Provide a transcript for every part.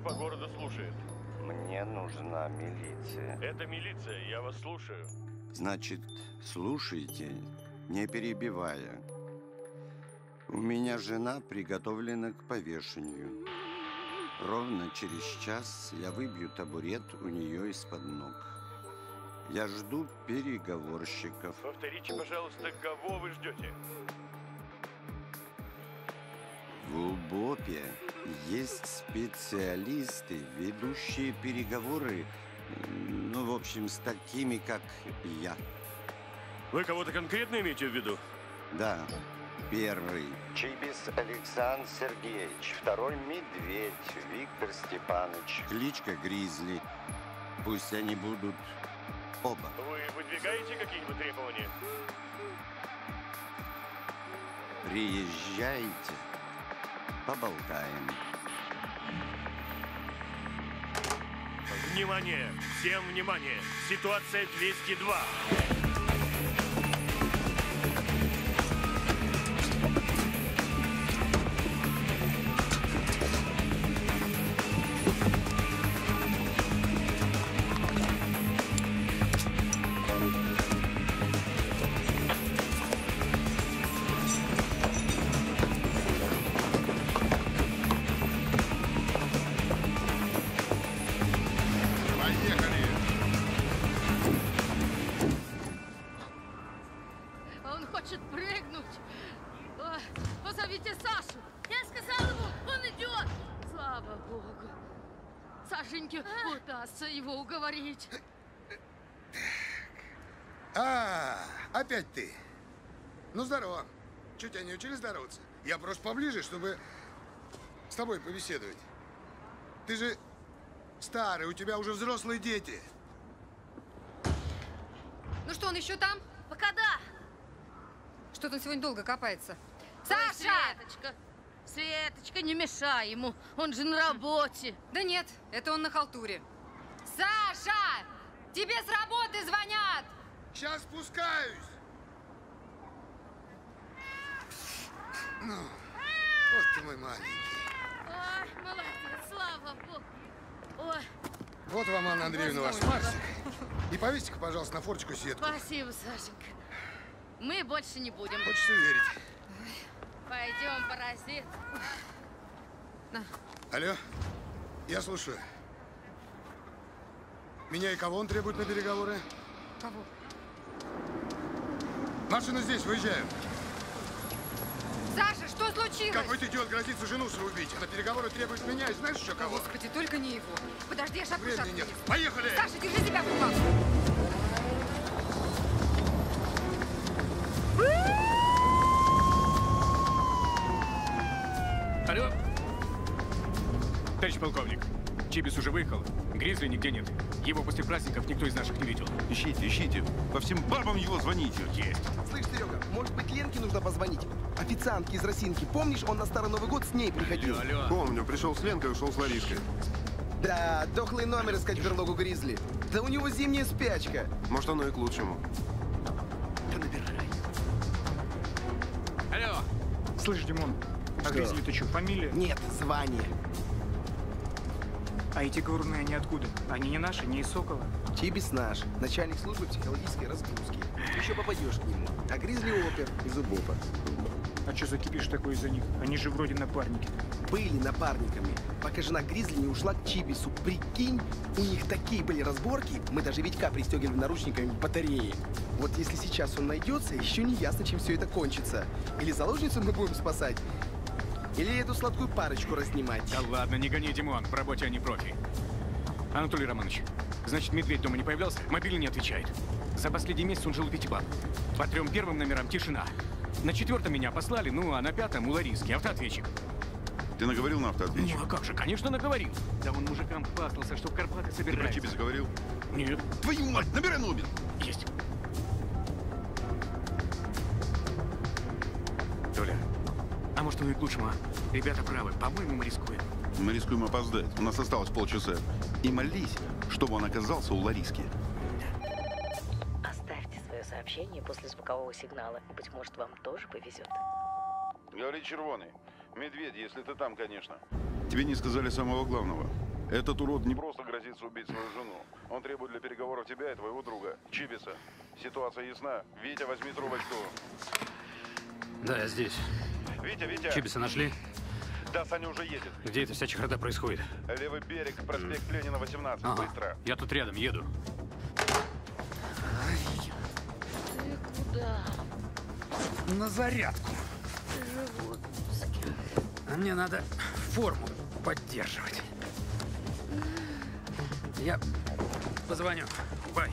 по городу слушает. Мне нужна милиция. Это милиция, я вас слушаю. Значит, слушайте, не перебивая. У меня жена приготовлена к повешению. Ровно через час я выбью табурет у нее из-под ног. Я жду переговорщиков. Повторите, пожалуйста, кого вы ждете? В УБОПе есть специалисты, ведущие переговоры, ну, в общем, с такими, как я. Вы кого-то конкретно имеете в виду? Да. Первый – Чибис Александр Сергеевич. Второй – Медведь Виктор Степанович. Кличка Гризли. Пусть они будут оба. Вы выдвигаете какие-нибудь требования? Приезжайте, поболтаем. Внимание! Всем внимание! Ситуация 202. Сашеньке удастся его уговорить. Опять ты. Ну, здорово. Чё, тебя не учили здороваться? Я просто поближе, чтобы с тобой побеседовать. Ты же старый, у тебя уже взрослые дети. Ну что, он еще там? Пока да. Что-то он сегодня долго копается. Саша! Светочка! Светочка, не мешай ему. Он же на работе. Да нет, это он на халтуре. Саша! Тебе с работы звонят! Сейчас спускаюсь. Ну, вот ты мой маленький. Ой, молодец, слава богу. Ой. Вот вам, Анна Андреевна, ваш Марсик. И повесьте-ка, пожалуйста, на форточку сетку. Спасибо, Сашенька. Мы больше не будем. Хочется верить. Пойдем, паразит. Алло, я слушаю. Меня и кого он требует на переговоры? Кого? Машина здесь, выезжаем. Саша, что случилось? Какой-то идиот грозится жену свою убить. На переговоры требует меня, и знаешь еще кого? Господи, только не его. Подожди, я шапку Времени нет. Поехали! Саша, держи себя в руках. Алло? Товарищ полковник, Чибис уже выехал, Гризли нигде нет. Его после праздников никто из наших не видел. Ищите, ищите. По всем бабам его звоните. Есть. Слышь, Серега, может быть, Ленке нужно позвонить? Официантке из Росинки. Помнишь, он на Старый Новый год с ней приходил? Алло. Помню, пришел с Ленкой, ушел с Ларишкой. Да, дохлый номер искать в берлогу Гризли. Да у него зимняя спячка. Может, оно и к лучшему. Да набирай. Алло. Слышь, Димон, а Гризли-то что, фамилия? Нет, звание. А эти горные, они откуда? Они не наши, не из Сокола? Чибис наш, начальник службы психологической разгрузки. Еще попадешь к нему. А Гризли опер из УБОПа. А что за кипиш такой из-за них? Они же вроде напарники. Были напарниками, пока жена Гризли не ушла к Чибису. Прикинь, у них такие были разборки, мы даже Витька пристегивали наручниками к батарее. Вот если сейчас он найдется, еще не ясно, чем все это кончится. Или заложницу мы будем спасать, или эту сладкую парочку разнимать. Да ладно, не гони, Димон, в работе они профи. Анатолий Романович, значит, Медведь дома не появлялся? Мобильный не отвечает. За последний месяц он жил у 5 баб. По 3 первым номерам тишина. На 4-м меня послали, ну а на 5-м у Лариски автоответчик. Ты наговорил на автоответчик? Ну а как же, конечно, наговорил. Да он мужикам хвастался, что в Карпаты Ты собирается. про Чибис говорил? Нет. Твою мать, набирай номер! Есть. Толя, а может, оно и к лучшему, а? Ребята правы, по-моему, мы рискуем. Мы рискуем опоздать. У нас осталось полчаса. И молись, чтобы он оказался у Лариски. Оставьте свое сообщение после звукового сигнала, и, быть может, вам тоже повезет. Говори, червоный. Медведь, если ты там, конечно. Тебе не сказали самого главного. Этот урод не просто грозится убить свою жену. Он требует для переговоров тебя и твоего друга, Чибиса. Ситуация ясна. Витя, возьми трубочку. Да, я здесь. Витя! Чибиса нашли? Да, Саня уже едет. Где эта вся чехарда происходит? Левый берег, проспект Ленина, 18. Ага. Быстро. Я тут рядом, еду. Ты куда? На зарядку. А мне надо форму поддерживать. Я позвоню. Бай.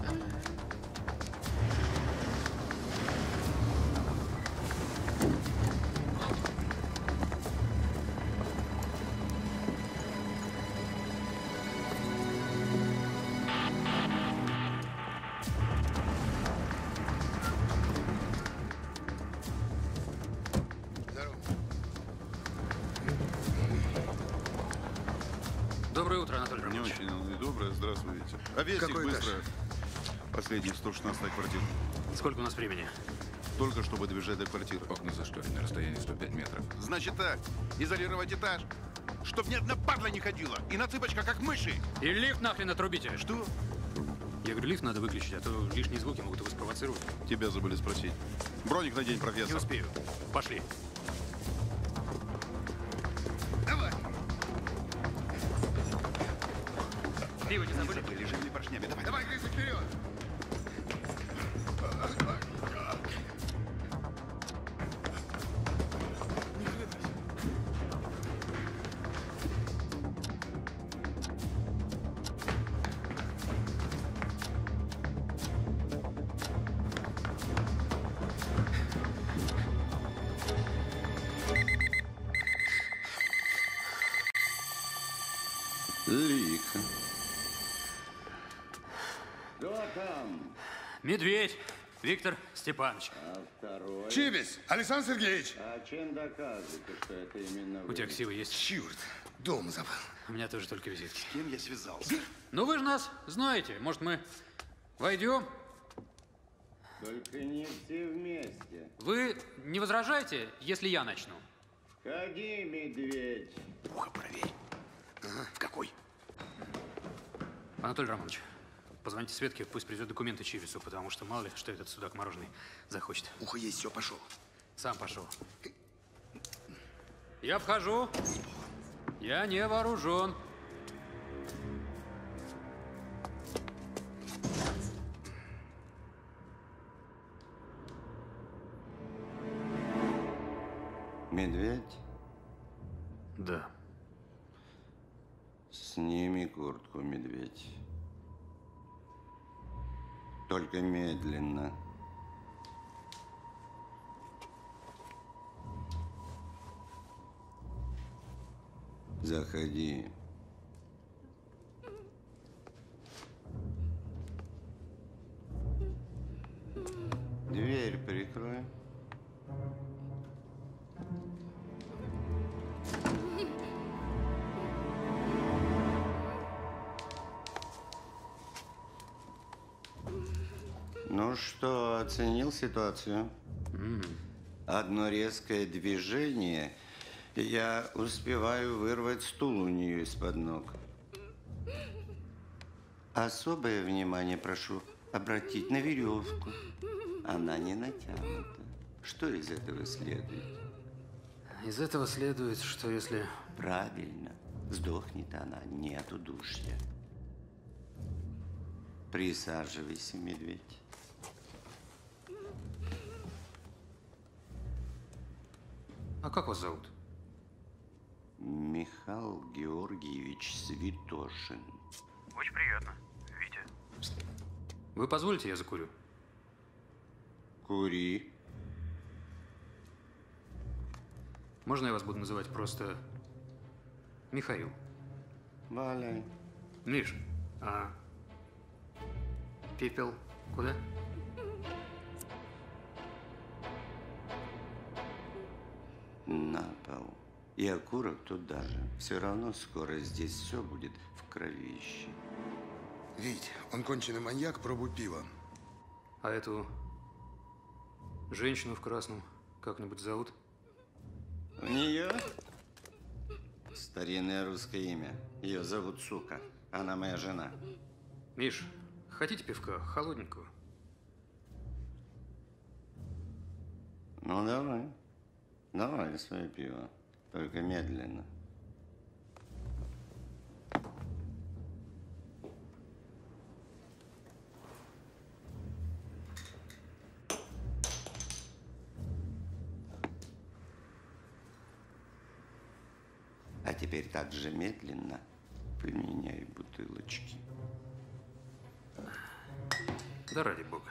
Доброе утро, Анатолий Не Романович. очень доброе. Здравствуйте. А вестник Какой быстро. Последний 116 квартира. Сколько у нас времени? Только чтобы добежать до квартиры. Окна зашторены на расстоянии 105 метров. Значит так, изолировать этаж, чтоб ни одна падла не ходила. И на цыпочках, как мыши. И лифт нахрен отрубите. Что? Я говорю, лифт надо выключить, а то лишние звуки могут его спровоцировать. Тебя забыли спросить. Броник надень, профессор. Не успею. Пошли. Давай. Пиво не забыли? Лежали поршнями. Давай. Давай, Гризли, вперед. Лихо. Кто там? Медведь. Виктор Степанович. А второй? Чибис, Александр Сергеевич. А чем доказываете, что это именно вы? У тебя ксивы есть? Черт, дома забыл. У меня тоже только визитки. С кем я связался? Ну вы же нас знаете. Может, мы войдем? Только не все вместе. Вы не возражаете, если я начну? Ходи, медведь. Ухо проверь. В какой? Анатолий Романович, позвоните Светке, пусть привезет документы Чибису, потому что мало ли, что этот судак мороженый захочет. Ухо есть, все, пошел. Сам пошел. Я вхожу. Я не вооружен. Медведь, Да. сними куртку, медведь. Только медленно. Заходи. Дверь прикрой. Ну что, оценил ситуацию? Одно резкое движение, и я успеваю вырвать стул у нее из-под ног. Особое внимание прошу обратить на веревку. Она не натянута. Что из этого следует? Из этого следует, что если... Правильно. Сдохнет она не от удушья. Присаживайся, медведь. А как вас зовут? Михаил Георгиевич Святошин. Очень приятно, Витя. Вы позволите, я закурю? Кури. Можно я вас буду называть просто Михаил? Валяй. Миш, а пепел куда? На пол. И окурок туда же. Все равно скоро здесь все будет в кровище. Вить, он конченый маньяк, пробуй пиво. А эту женщину в красном как-нибудь зовут? У нее старинное русское имя. Ее зовут Сука. Она моя жена. Миш, хотите пивка? Холодненького? Ну, давай. Давай свое пиво. Только медленно. А теперь так же медленно поменяй бутылочки. Да ради бога.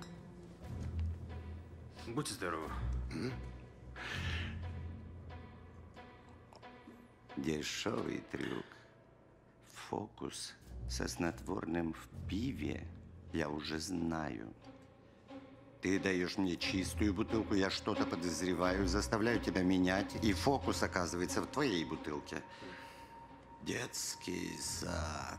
Будьте здоровы. Дешевый трюк. Фокус со снотворным в пиве я уже знаю. Ты даешь мне чистую бутылку, я что-то подозреваю, заставляю тебя менять, и фокус оказывается в твоей бутылке. Детский сад.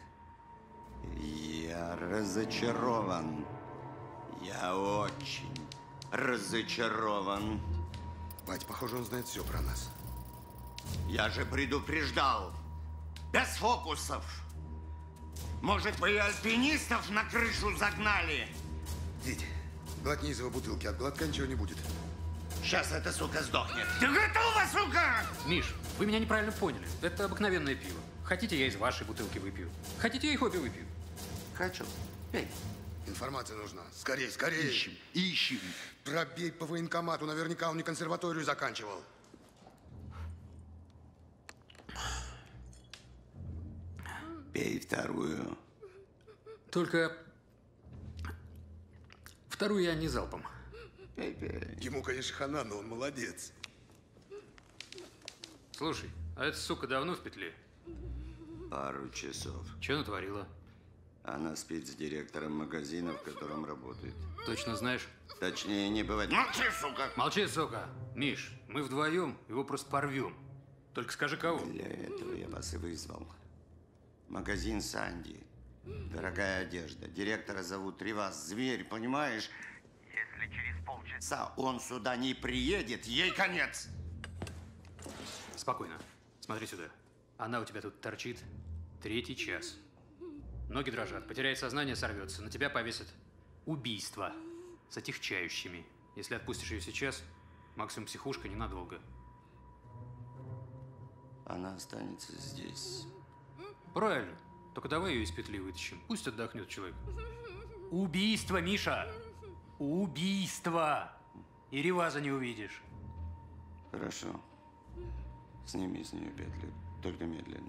Я разочарован. Я очень разочарован. Бать, похоже, он знает все про нас. Я же предупреждал. Без фокусов. Может, вы и альпинистов на крышу загнали? Дядь, глотни из его бутылки, от глотка ничего не будет. Сейчас эта сука сдохнет. Ты готова, сука? Миш, вы меня неправильно поняли. Это обыкновенное пиво. Хотите, я из вашей бутылки выпью? Хотите, я их обе выпью? Хочу. Пей. Информация нужна. Скорей, скорей. Ищем. Пробей по военкомату. Наверняка он не консерваторию заканчивал. Пей вторую. Только вторую я не залпом. Пей, пей. Ему, конечно, хана, но он молодец. Слушай, а эта сука давно в петле? Пару часов. Че натворила? Она спит с директором магазина, в котором работает. Точно знаешь? Точнее не бывает. Молчи, сука! Молчи, сука! Миш, мы вдвоем его просто порвем. Только скажи, кого? Для этого я вас и вызвал. Магазин Санди. Дорогая одежда. Директора зовут Ривас. Зверь, понимаешь? Если через полчаса он сюда не приедет, ей конец. Спокойно. Смотри сюда. Она у тебя тут торчит 3-й час. Ноги дрожат, потеряет сознание, сорвется. На тебя повесят убийство с отягчающими. Если отпустишь ее сейчас, максимум психушка ненадолго. Она останется здесь. Правильно. Только давай ее из петли вытащим. Пусть отдохнет человек. Убийство, Миша! Убийство! И Риваза не увидишь. Хорошо. Сними с нее петли. Только медленно.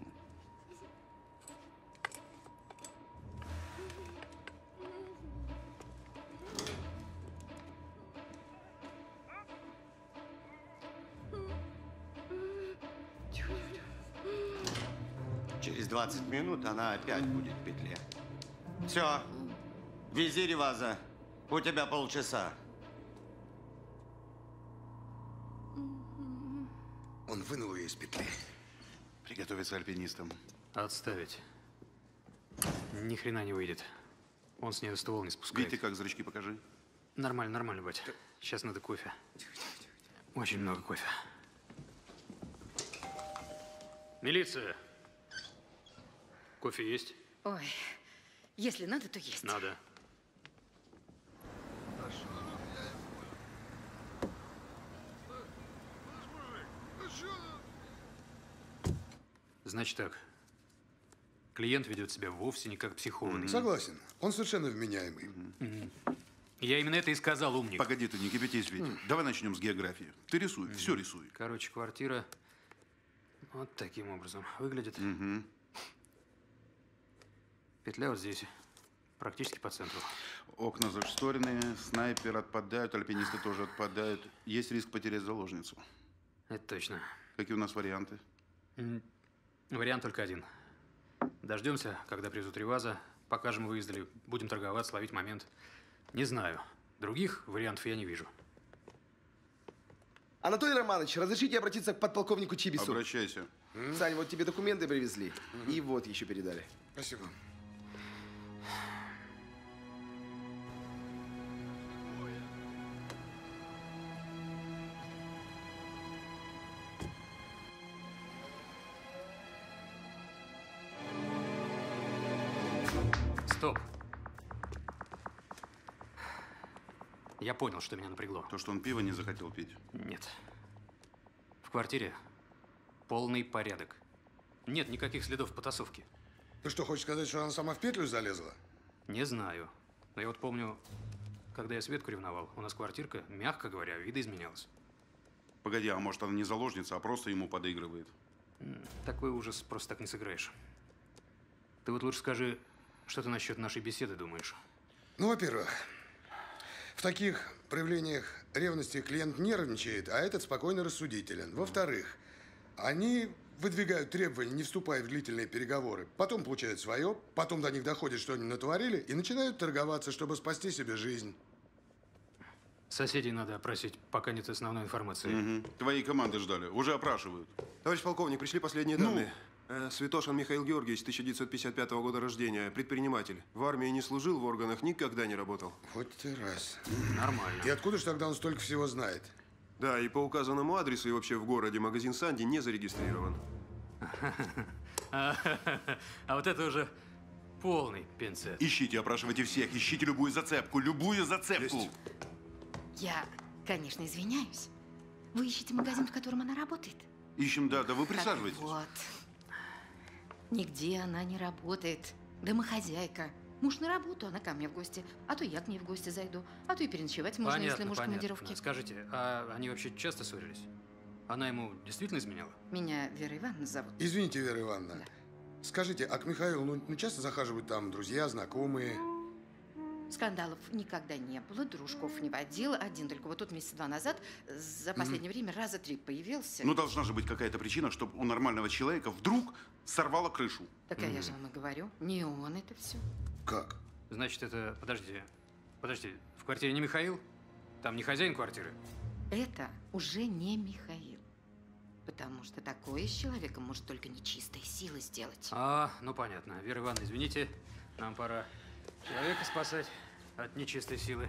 Через 20 минут она опять будет в петле. Все. Вези Риваза. У тебя полчаса. Он вынул ее из петли. Приготовиться альпинистам. Отставить. Ни хрена не выйдет. Он с нее ствол не спускает. Видите, как зрачки покажи? Нормально, нормально, бать. Сейчас надо кофе. Очень много кофе. Милиция! Кофе есть? Ой, если надо, то есть. Надо. Значит так. Клиент ведет себя вовсе не как психованный. Согласен. Он совершенно вменяемый. Я именно это и сказал, умник. Погоди, ты не кипятись, Витя. Давай начнем с географии. Ты рисуй, все рисуй. Короче, квартира вот таким образом выглядит. Петля вот здесь, практически по центру. Окна зашторенные, снайпер отпадают, альпинисты тоже отпадают. Есть риск потерять заложницу. Это точно. Какие у нас варианты? Вариант только один. Дождемся, когда привезут Риваза, покажем его издали, будем торговаться, ловить момент. Не знаю. Других вариантов я не вижу. Анатолий Романович, разрешите обратиться к подполковнику Чибису? Обращайся. Сань, вот тебе документы привезли. И вот еще передали. Спасибо. Стоп. Я понял, что меня напрягло. То, что он пиво не захотел пить? Нет. В квартире полный порядок. Нет никаких следов потасовки. Ты что, хочешь сказать, что она сама в петлю залезла? Не знаю. Но я вот помню, когда я Светку ревновал, у нас квартирка, мягко говоря, видоизменялась. Погоди, а может она не заложница, а просто ему подыгрывает? Такой ужас просто так не сыграешь. Ты вот лучше скажи, что ты насчет нашей беседы думаешь? Ну, во-первых, в таких проявлениях ревности клиент нервничает, а этот спокойно рассудителен. Во-вторых, они выдвигают требования, не вступая в длительные переговоры. Потом получают свое, потом до них доходит, что они натворили, и начинают торговаться, чтобы спасти себе жизнь. Соседей надо опросить, пока нет основной информации. Угу. Твоей команды ждали. Уже опрашивают. Товарищ полковник, пришли последние данные. Святошин Михаил Георгиевич, 1955 года рождения, предприниматель. В армии не служил, в органах никогда не работал. Вот ты раз. Нормально. И откуда же тогда он столько всего знает? Да, и по указанному адресу, и вообще в городе магазин Санди не зарегистрирован. А вот это уже полный пинцет. Ищите, опрашивайте всех, ищите любую зацепку, любую зацепку. Есть. Я, конечно, извиняюсь. Вы ищете магазин, в котором она работает? Ищем, да, вы присаживайтесь. Так вот. Нигде она не работает. Домохозяйка. Муж на работу, она ко мне в гости. А то я к ней в гости зайду. А то и переночевать можно, если муж в командировке. Скажите, а они вообще часто ссорились? Она ему действительно изменяла? Меня Вера Ивановна зовут. Извините, Вера Ивановна. Да. Скажите, а к Михаилу ну часто захаживают там друзья, знакомые? Скандалов никогда не было, дружков не водила. Один только вот тут месяца 2 назад за последнее время раза 3 появился. Ну, должна же быть какая-то причина, чтобы у нормального человека вдруг сорвало крышу. Так я же вам и говорю, не он это все. Как? Значит, это... Подожди, в квартире не Михаил? Там не хозяин квартиры? Это уже не Михаил. Потому что такое с человеком может только нечистая сила сделать. Ну понятно. Вера Ивановна, извините, нам пора человека спасать от нечистой силы.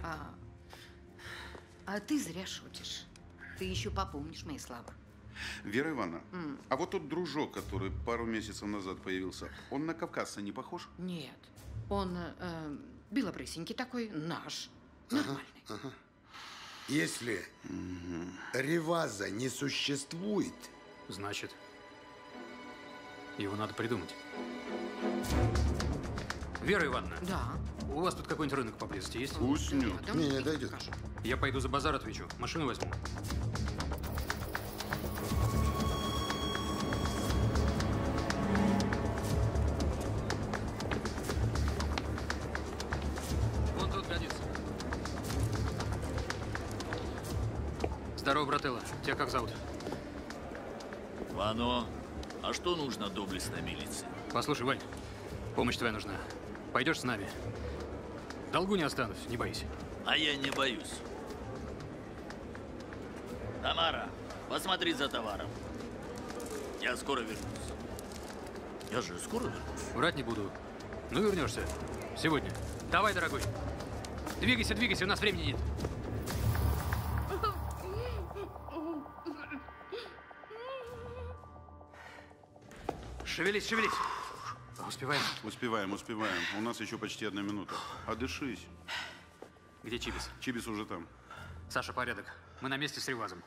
А ты зря шутишь. Ты еще попомнишь мои слова. Вера Ивановна, а вот тот дружок, который пару месяцев назад появился, он на кавказца не похож? Нет. Он белобрысенький такой, наш. Нормальный. Ага. Если Реваза не существует... Значит, его надо придумать. Вера Ивановна. Да. У вас тут какой-нибудь рынок поблизости есть? Вкусню. Да, не дойдет. Я пойду за базар отвечу. Машину возьму. Вон тут годится. Здорово, брателло. Тебя как зовут? Вано, а что нужно доблестной милиции? Послушай, Вань, помощь твоя нужна. Пойдешь с нами? Долгу не останусь, не бойся. А я не боюсь. Тамара, посмотри за товаром. Я скоро вернусь. Я же скоро вернусь. Врать не буду. Ну, вернешься. Сегодня. Давай, дорогой. Двигайся, двигайся, у нас времени нет. Шевелись, шевелись. Успеваем? Успеваем. У нас еще почти 1 минута. Отдышись. Где Чибис? Чибис уже там. Саша, порядок. Мы на месте с Ревазом.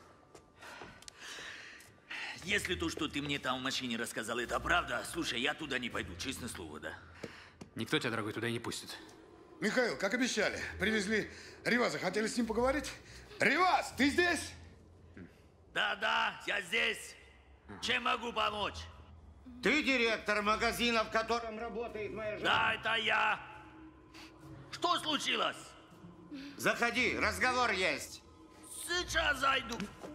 Если то, что ты мне там в машине рассказал, это правда, слушай, я туда не пойду, честное слово, да? Никто тебя, дорогой, туда и не пустит. Михаил, как обещали, привезли Реваза. Хотели с ним поговорить? Реваз, ты здесь? Да, я здесь. Чем могу помочь? Ты директор магазина, в котором работает моя жена? Да, это я. Что случилось? Заходи, разговор есть. Сейчас зайду.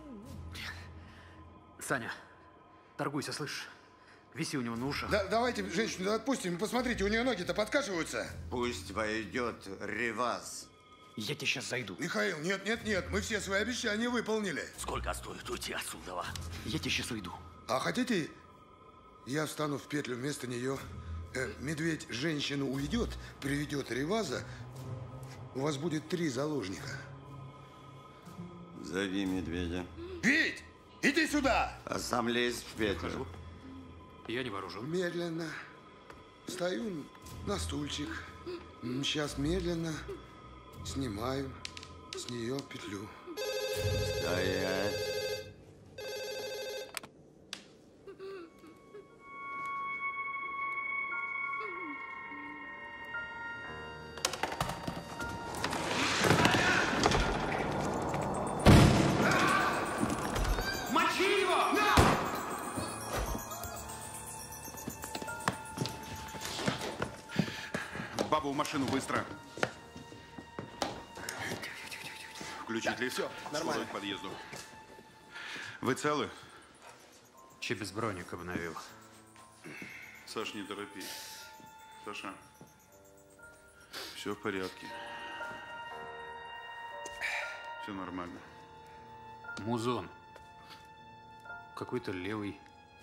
Саня, торгуйся, слышишь? Виси у него на ушах. Да, давайте женщину отпустим. Посмотрите, у нее ноги-то подкашиваются. Пусть войдет Реваз. Я тебе сейчас зайду. Михаил, нет, мы все свои обещания выполнили. Сколько стоит уйти отсюда? Я тебе сейчас уйду. А хотите, я встану в петлю вместо нее? Медведь женщину уведет, приведет Реваза. У вас будет 3 заложника. Зови медведя. Вить, иди сюда! А сам лезь в петлю. Я не вооружен. Медленно. Встаю на стульчик. Сейчас медленно снимаю с нее петлю. Стоять. Мочи его! Бабу в машину, быстро. Включить лифт. Все, нормально. К подъезду. Вы целы? Чибис броник обновил. Саш, не торопись. Саша, все в порядке. Все нормально. Музон. Какой-то левый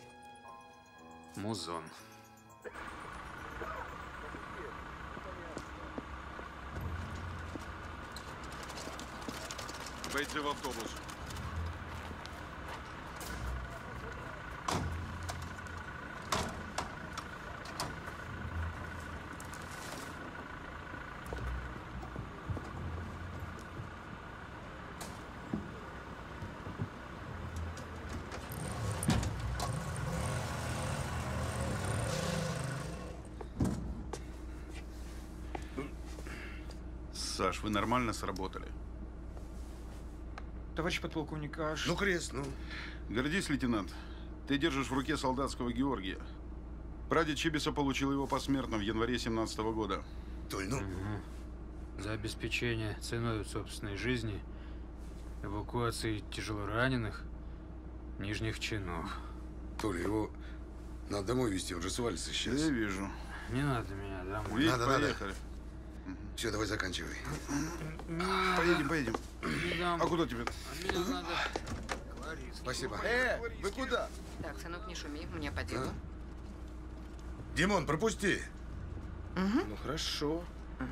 музон. Войди в автобус. Саш, вы нормально сработали? Товарищ подполковник, аж... Ну, крест, ну. Гордись, лейтенант. Ты держишь в руке солдатского Георгия. Прадед Чибиса получил его посмертно в январе 17-го года. Толь, ну... За обеспечение ценой собственной жизни, эвакуации тяжелораненых, нижних чинов. Толя, его надо домой везти, он же свалится сейчас. Я вижу. Не надо меня домой. Вить, надо, поехали. Все, давай заканчивай. Поедем. А куда тебе? Мне надо... Спасибо. Вы куда? Так, сынок, не шуми, мне по делу. Димон, пропусти. Ну, хорошо.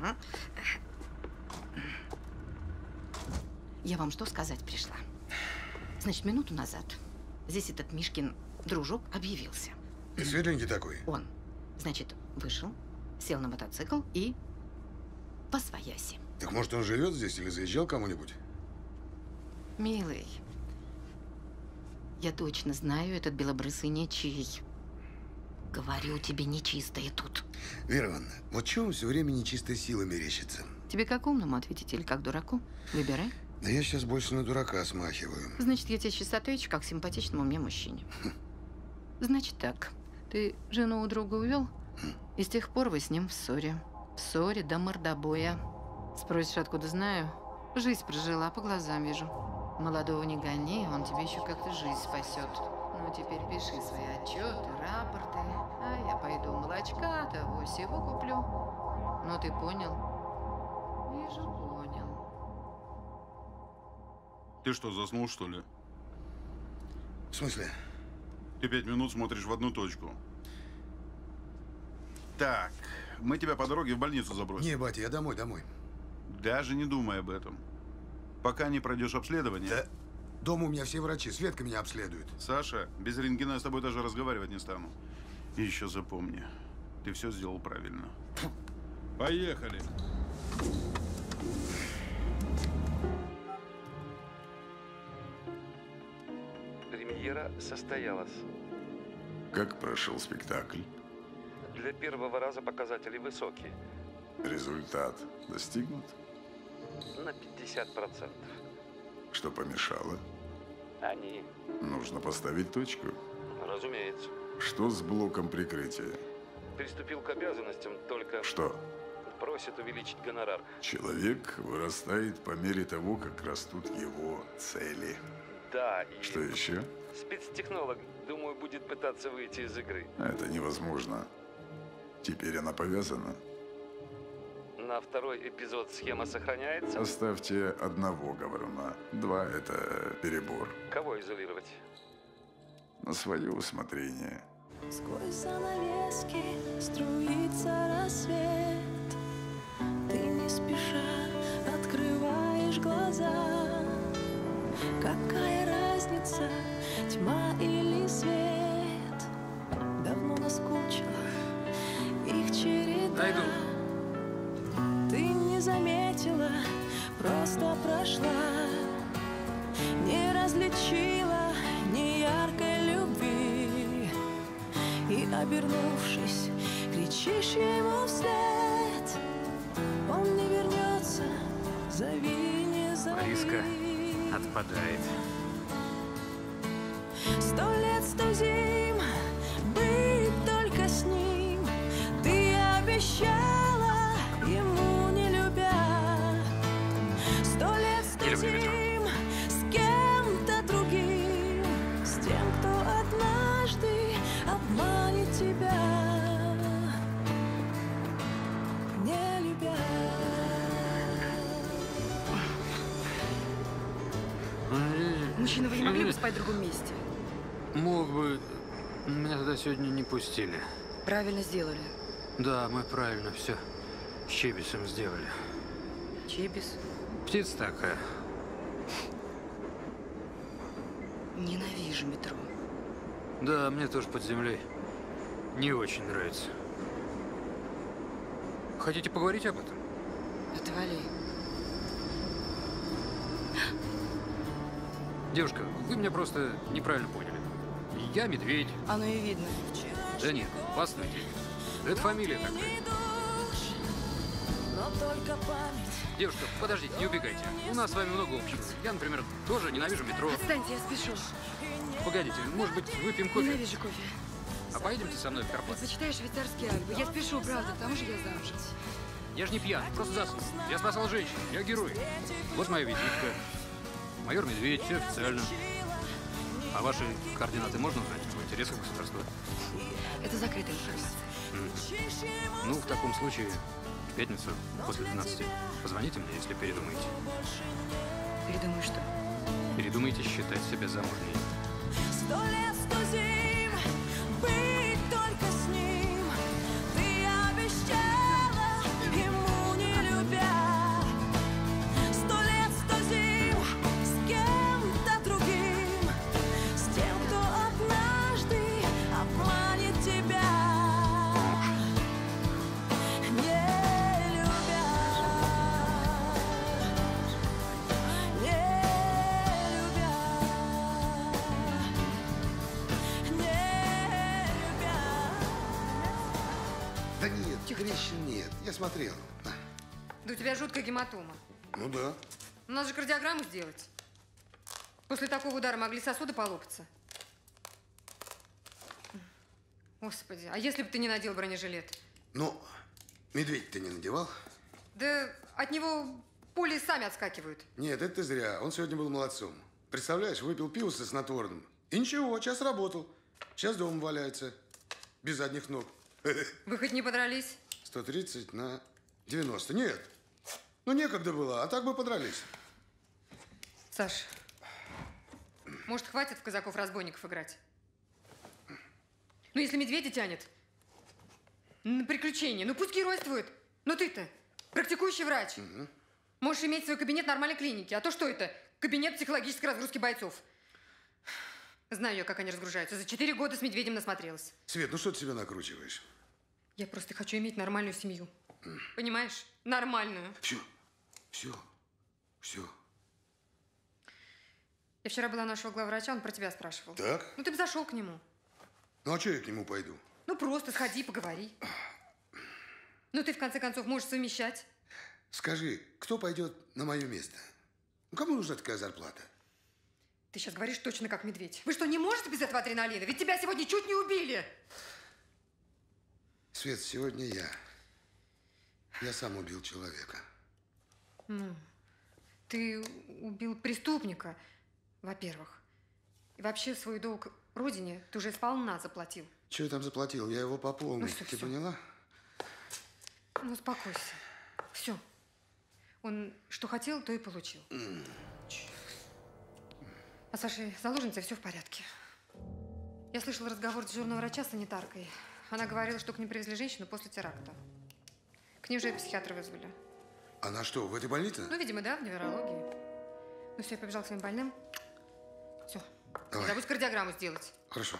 Я вам что сказать пришла? Значит, минуту назад здесь этот Мишкин дружок объявился. Светленький такой. Он, значит, вышел, сел на мотоцикл и посвояси. Так может, он живет здесь или заезжал кому-нибудь? Милый, я точно знаю, этот белобрысый нечий. Говорю тебе, нечистое тут. Вера Ивановна, вот чего он все время нечистой силой мерещится? Тебе как умному ответить или как дураку? Выбирай. Да я сейчас больше на дурака смахиваю. Значит, я тебе сейчас отвечу, как симпатичному мне мужчине. Значит так, ты жену у друга увел, и с тех пор вы с ним в ссоре. В ссоре до мордобоя. Спросишь, откуда знаю? Жизнь прожила, по глазам вижу. Молодого не гони, он тебе еще как-то жизнь спасет. Ну, теперь пиши свои отчеты, рапорты. А я пойду молочка, того всего куплю. Ну, ты понял? Вижу, понял. Ты что, заснул, что ли? В смысле? Ты 5 минут смотришь в одну точку. Так, мы тебя по дороге в больницу забросим. Не, батя, я домой. Даже не думай об этом. Пока не пройдешь обследование. Да. Дома у меня все врачи, Светка меня обследует. Саша, без рентгена я с тобой даже разговаривать не стану. И еще запомни, ты все сделал правильно. Поехали. Премьера состоялась. Как прошел спектакль? Для первого раза показатели высокие. Результат достигнут? На 50%. Что помешало? Они... Нужно поставить точку. Разумеется. Что с блоком прикрытия? Приступил к обязанностям, только... Что? Просит увеличить гонорар. Человек вырастает по мере того, как растут его цели. Да, и... Что еще? Спецтехнолог, думаю, будет пытаться выйти из игры. Это невозможно. Теперь она повязана. На второй эпизод схема сохраняется? Оставьте одного говоруна. 2 – это перебор. Кого изолировать? На свое усмотрение. Сквозь занавески струится рассвет. Ты не спеша открываешь глаза. Какая разница, тьма или свет? Давно наскучила их череда. Дойду. заметила, просто прошла, не различила ни яркой любви. И, обернувшись, кричишь ему вслед: он не вернется, зови, не зови. Лариска отпадает. 100 лет, 100 зим, быть только с ним. Ты обещала ему, не любя. 100 лет, 100 зим, с кем-то другим, с тем, кто однажды обманет тебя, не любя. Мужчина, вы не могли бы спать в другом месте? Мог бы. Меня туда сегодня не пустили. Правильно сделали. Да, мы правильно все с Чибисом сделали. Чибис? Птица такая. Ненавижу метро. Да, мне тоже под землей не очень нравится. Хотите поговорить об этом? Отвали. Девушка, вы меня просто неправильно поняли. Я медведь. Оно и видно. Да нет, постойте. Это фамилия такая. Но только память. Девушка, подождите, не убегайте. У нас с вами много общего. Я, например, тоже ненавижу метро. Отстаньте, я спешу. Погодите, может быть, выпьем кофе? Ненавижу кофе. А поедемте со мной в Карпаты? Предпочитаю швейцарские Альпы. Я спешу, правда, к тому же я замужем. Я же не пьян, просто заснул. Я спасал женщин, я герой. Вот моя визитка. Майор Медведь, все официально. А ваши координаты можно узнать в интересах государства? Это закрытая информация. Ну, в таком случае, в пятницу после 12 позвоните мне, если передумаете. Передумаю что? Передумайте считать себя замужней. 100 лет, 100 зим, быть только с ним. Ты обещала ему, не любя. 100 лет, 100 зим, с кем-то другим, с тем, кто однажды обманет тебя, не любя, не любя. Да нет, трещин нет. Я смотрел. На. Да у тебя жуткая гематома. Ну да. Надо же кардиограмму сделать. После такого удара могли сосуды полопаться. Господи, а если бы ты не надел бронежилет? Ну, медведь ты не надевал? Да от него пули сами отскакивают. Нет, это ты зря. Он сегодня был молодцом. Представляешь, выпил пиво со снотворным. И ничего, час работал. Сейчас дома валяется. Без задних ног. Вы хоть не подрались? 130 на 90. Нет. Ну, некогда было, а так бы подрались. Саш, может, хватит в казаков-разбойников играть? Ну, если медведя тянет на приключения, ну пусть геройствует. Ну ты-то практикующий врач. Угу. Можешь иметь свой кабинет нормальной клиники. А то что это? Кабинет психологической разгрузки бойцов. Знаю я, как они разгружаются. За 4 года с медведем насмотрелась. Свет, ну что ты себя накручиваешь? Я просто хочу иметь нормальную семью. Понимаешь? Нормальную. Все. Я вчера была у нашего главврача, он про тебя спрашивал. Так? Ну ты бы зашел к нему. Ну а что я к нему пойду? Ну просто сходи, поговори. Ну ты в конце концов можешь совмещать. Скажи, кто пойдет на мое место? Ну кому нужна такая зарплата? Ты сейчас говоришь точно как медведь. Вы что, не можете без этого адреналина? Ведь тебя сегодня чуть не убили. Свет, сегодня я сам убил человека. Ну, ты убил преступника, во-первых. И вообще свой долг родине ты уже сполна заплатил. Чего я там заплатил? Я его пополнил. Ну, Ты поняла? Ну, успокойся. Все. Он что хотел, то и получил. А с вашей заложницей все в порядке. Я слышала разговор дежурного врача с санитаркой. Она говорила, что к ним привезли женщину после теракта. К ней уже психиатра вызвали. Она что, в этой больнице? Ну, видимо, да, в неврологии. Ну все, я побежал к своим больным. Все. Не забудь кардиограмму сделать. Хорошо.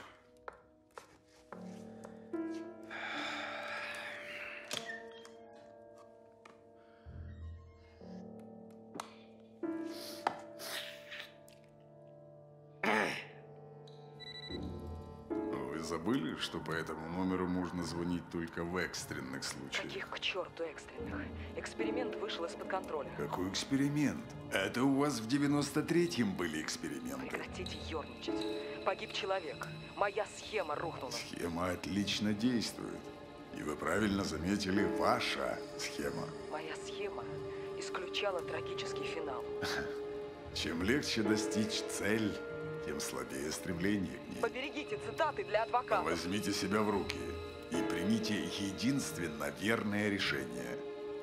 забыли, что по этому номеру можно звонить только в экстренных случаях? Каких к черту экстренных? Эксперимент вышел из-под контроля. Какой эксперимент? Это у вас в 93-м были эксперименты. Прекратите ерничать. Погиб человек. Моя схема рухнула. Схема отлично действует. И вы правильно заметили, ваша схема. Моя схема исключала трагический финал. Чем легче достичь цель, тем слабее стремление к ней. Поберегите цитаты для адвоката. Возьмите себя в руки и примите единственно верное решение.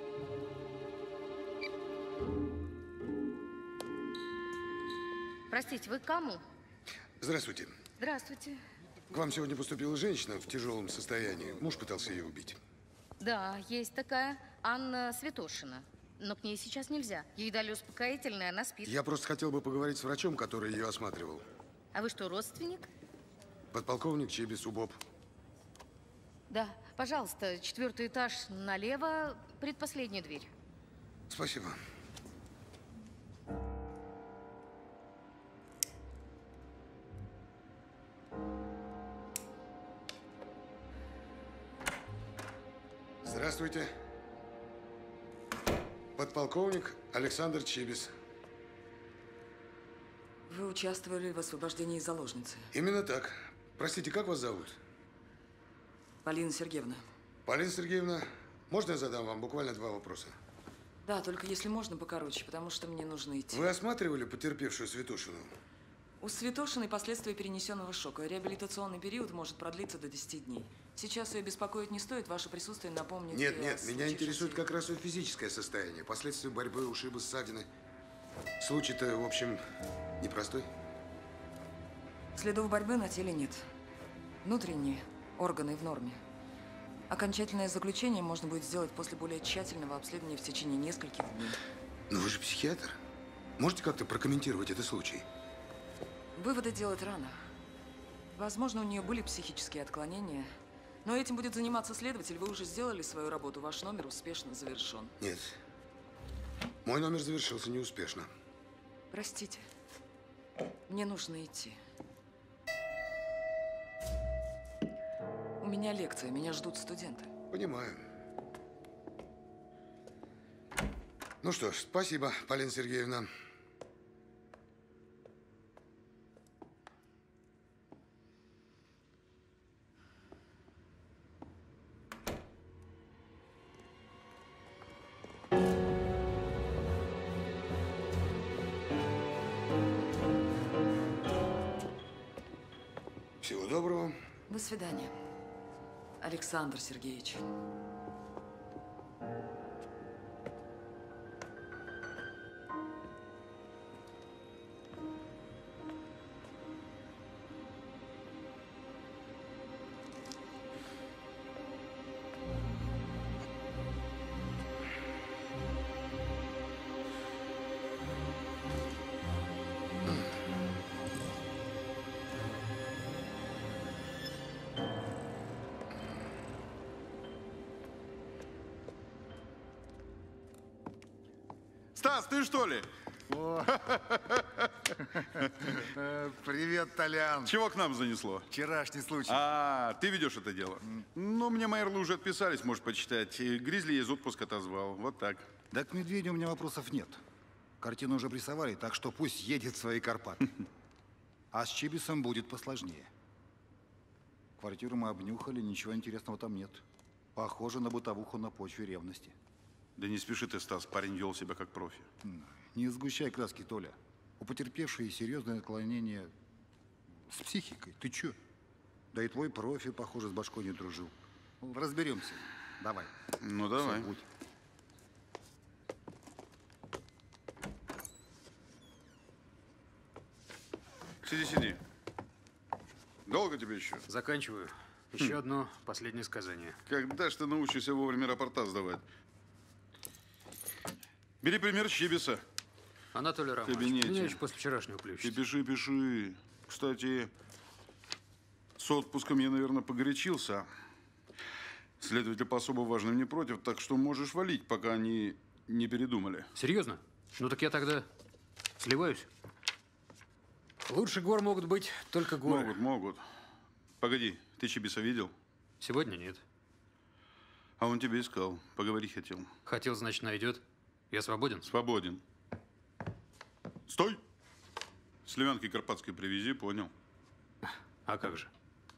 Простите, вы к кому? Здравствуйте. Здравствуйте. К вам сегодня поступила женщина в тяжелом состоянии. Муж пытался ее убить. Да, есть такая Анна Святошина. Но к ней сейчас нельзя. Ей дали успокоительное, она спит. Я просто хотел бы поговорить с врачом, который ее осматривал. А вы что, родственник? Подполковник Чибис, УБОП. Да, пожалуйста, 4-й этаж налево, предпоследняя дверь. Спасибо. Здравствуйте. Подполковник Александр Чибис. Вы участвовали в освобождении заложницы. Именно так. Простите, как вас зовут? Полина Сергеевна. Полина Сергеевна, можно я задам вам буквально 2 вопроса? Да, только если можно покороче, потому что мне нужно идти. Вы осматривали потерпевшую Святошину? У Святошиной последствия перенесенного шока. Реабилитационный период может продлиться до 10 дней. Сейчас ее беспокоить не стоит, ваше присутствие напомнит. Нет, меня интересует как раз ее физическое состояние. Последствия борьбы, ушибы, ссадины. Случай-то, в общем, непростой. Следов борьбы на теле нет. Внутренние органы в норме. Окончательное заключение можно будет сделать после более тщательного обследования в течение нескольких дней. Но вы же психиатр. Можете как-то прокомментировать этот случай? Выводы делать рано. Возможно, у нее были психические отклонения, но этим будет заниматься следователь. Вы уже сделали свою работу, ваш номер успешно завершен. Нет. Мой номер завершился неуспешно. Простите. Мне нужно идти. У меня лекция, меня ждут студенты. Понимаю. Ну что ж, спасибо, Полина Сергеевна. Всего доброго. До свидания, Александр Сергеевич. Стас, ты что ли? Привет, Толян. Чего к нам занесло? Вчерашний случай. А, ты ведешь это дело? Ну, мне майорлы уже отписались, можешь почитать. Гризли я из отпуска отозвал. Вот так. Да к медведю у меня вопросов нет. Картину уже прессовали, так что пусть едет в свои Карпаты. А с Чибисом будет посложнее. Квартиру мы обнюхали, ничего интересного там нет. Похоже на бытовуху на почве ревности. Да не спеши ты, Стас, парень вел себя как профи. Не сгущай краски, Толя. У потерпевшей серьезное отклонение с психикой. Ты чё? Да и твой профи, похоже, с башкой не дружил. Разберемся. Давай. Ну, давай. Всё, будь. Сиди, сиди. Долго тебе еще? Заканчиваю. Еще одно последнее сказание. Когда ж ты научишься вовремя рапорта сдавать? Бери пример с Чибиса. Анатолий Романович, меня еще после вчерашнего плющит. Ты пиши, пиши. Кстати, с отпуском я, наверное, погорячился. Следователь по особо важным не против, так что можешь валить, пока они не передумали. Серьезно? Ну так я тогда сливаюсь. Лучше гор могут быть только горы. Могут. Погоди, Ты Чибиса видел? Сегодня нет. А он тебя искал. Поговорить хотел. Хотел, значит, найдет. Я свободен? Свободен. Стой! Сливянки карпатской привези, понял? А как же?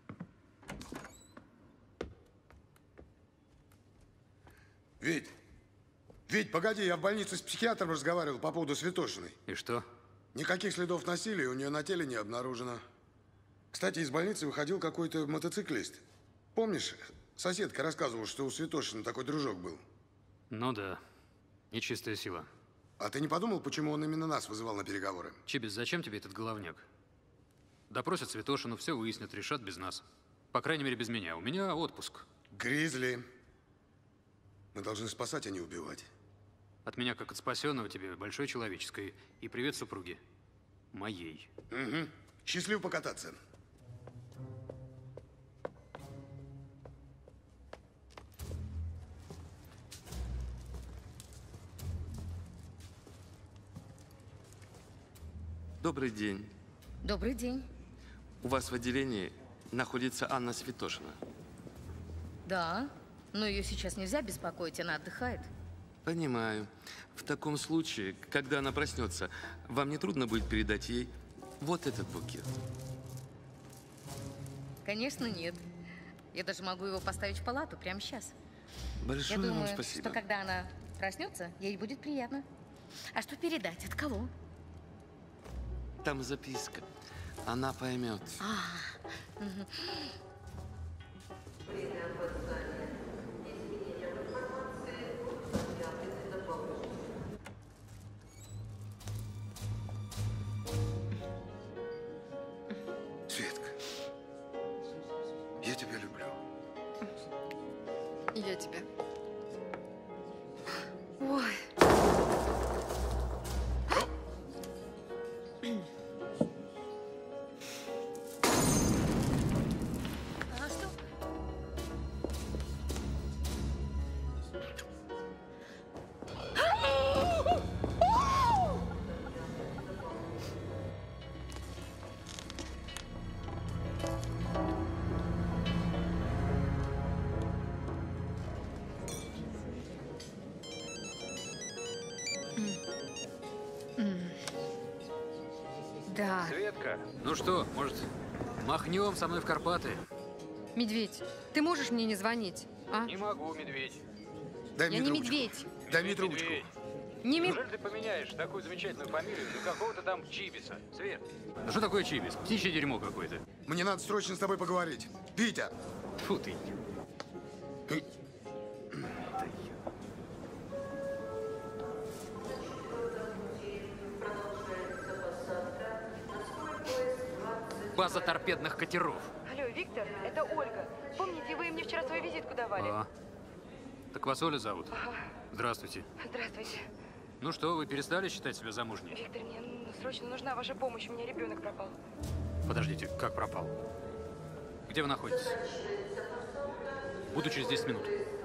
Вить, погоди, я в больнице с психиатром разговаривал по поводу Святошиной. И что? Никаких следов насилия у нее на теле не обнаружено. Кстати, из больницы выходил какой-то мотоциклист. Помнишь, соседка рассказывала, что у Святошины такой дружок был? Ну да. Нечистая сила. А ты не подумал, почему он именно нас вызывал на переговоры? Чибис, зачем тебе этот головняк? Допросят Святошину, все выяснят, решат без нас. По крайней мере, без меня. У меня отпуск. Гризли. Мы должны спасать, а не убивать. От меня, как от спасенного, тебе большой человеческой. И привет супруге. Моей. Угу. Счастливо покататься. Добрый день. Добрый день. У вас в отделении находится Анна Святошина. Да, но ее сейчас нельзя беспокоить, она отдыхает. Понимаю. В таком случае, когда она проснется, вам не трудно будет передать ей вот этот букет? Конечно, нет. Я даже могу его поставить в палату прямо сейчас. Большое Я думаю, вам спасибо. что когда она проснется, ей будет приятно. А что передать? От кого? Там записка. Она поймет. Мгм. Светка, я тебя люблю. И я тебя. Ой. А что? Да. Светка. Ну что, может, махнем со мной в Карпаты? Медведь, ты можешь мне не звонить, а? Не могу, медведь. Дай Я мне не трубочку. медведь. Дай мне трубочку. Не Неужели ты поменяешь такую замечательную фамилию на какого-то там Чибиса? Свет. Ну что такое Чибис? Птичье дерьмо какое-то. Мне надо срочно с тобой поговорить. Витя! Фу ты. База торпедных катеров. Алло, Виктор, это Ольга. Помните, вы мне вчера свою визитку давали? А. Так вас Оля зовут? Ага. Здравствуйте. Здравствуйте. Ну что, вы перестали считать себя замужней? Виктор, мне срочно нужна ваша помощь. У меня ребенок пропал. Подождите, как пропал? Где вы находитесь? Буду через 10 минут.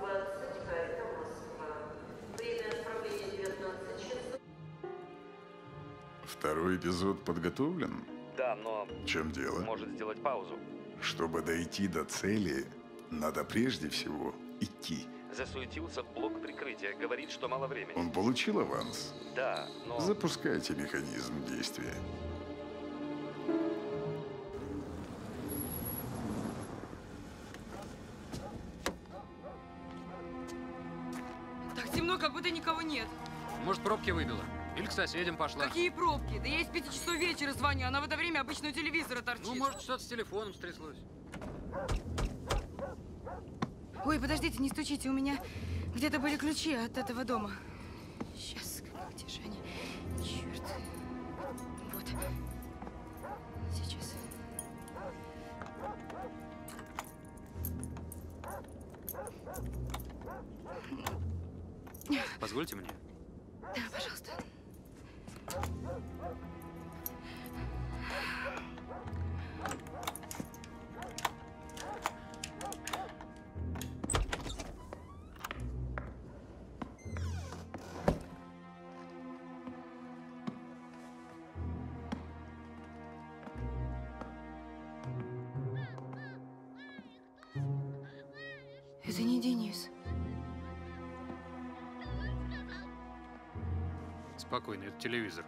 Второй эпизод подготовлен? Да, но... В чем дело? Может сделать паузу. Чтобы дойти до цели, надо прежде всего идти. Засуетился в блок прикрытия. Говорит, что мало времени. Он получил аванс? Да, но... Запускайте механизм действия. Так темно, как будто никого нет. Может, пробки выбило? Или к соседям пошла? Какие пробки? Да я из 5 часов вечера звоню, она в это время обычно у телевизора торчит. Ну, может, что-то с телефоном стряслось. Ой, подождите, не стучите, у меня где-то были ключи от этого дома. Сейчас, где же они? Черт. Вот. Сейчас. Позвольте мне. Да, пожалуйста. Это не Денис. Спокойно, это телевизор.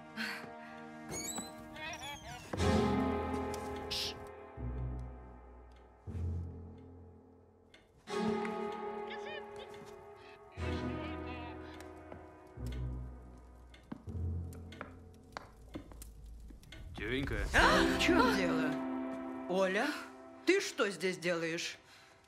Тёнька. В чем дело? Оля, ты что здесь делаешь?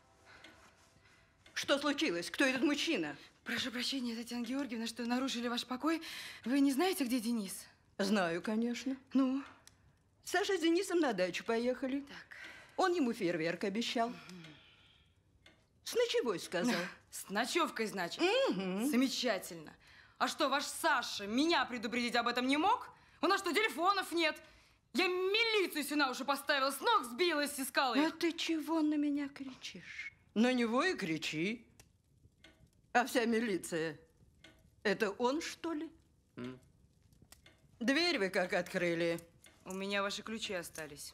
Что случилось? Кто этот мужчина? Прошу прощения, Татьяна Георгиевна, что нарушили ваш покой. Вы не знаете, где Денис? Знаю, конечно. Ну? Саша с Денисом на дачу поехали. Так. Он ему фейерверк обещал. С ночевой сказал. С ночевкой, значит? Замечательно. А что, ваш Саша меня предупредить об этом не мог? У нас что, телефонов нет? Я милицию сюда уже поставила, с ног сбилась, искала их. А ты чего на меня кричишь? На него и кричи. А вся милиция, это он, что ли? Дверь вы как открыли? У меня ваши ключи остались.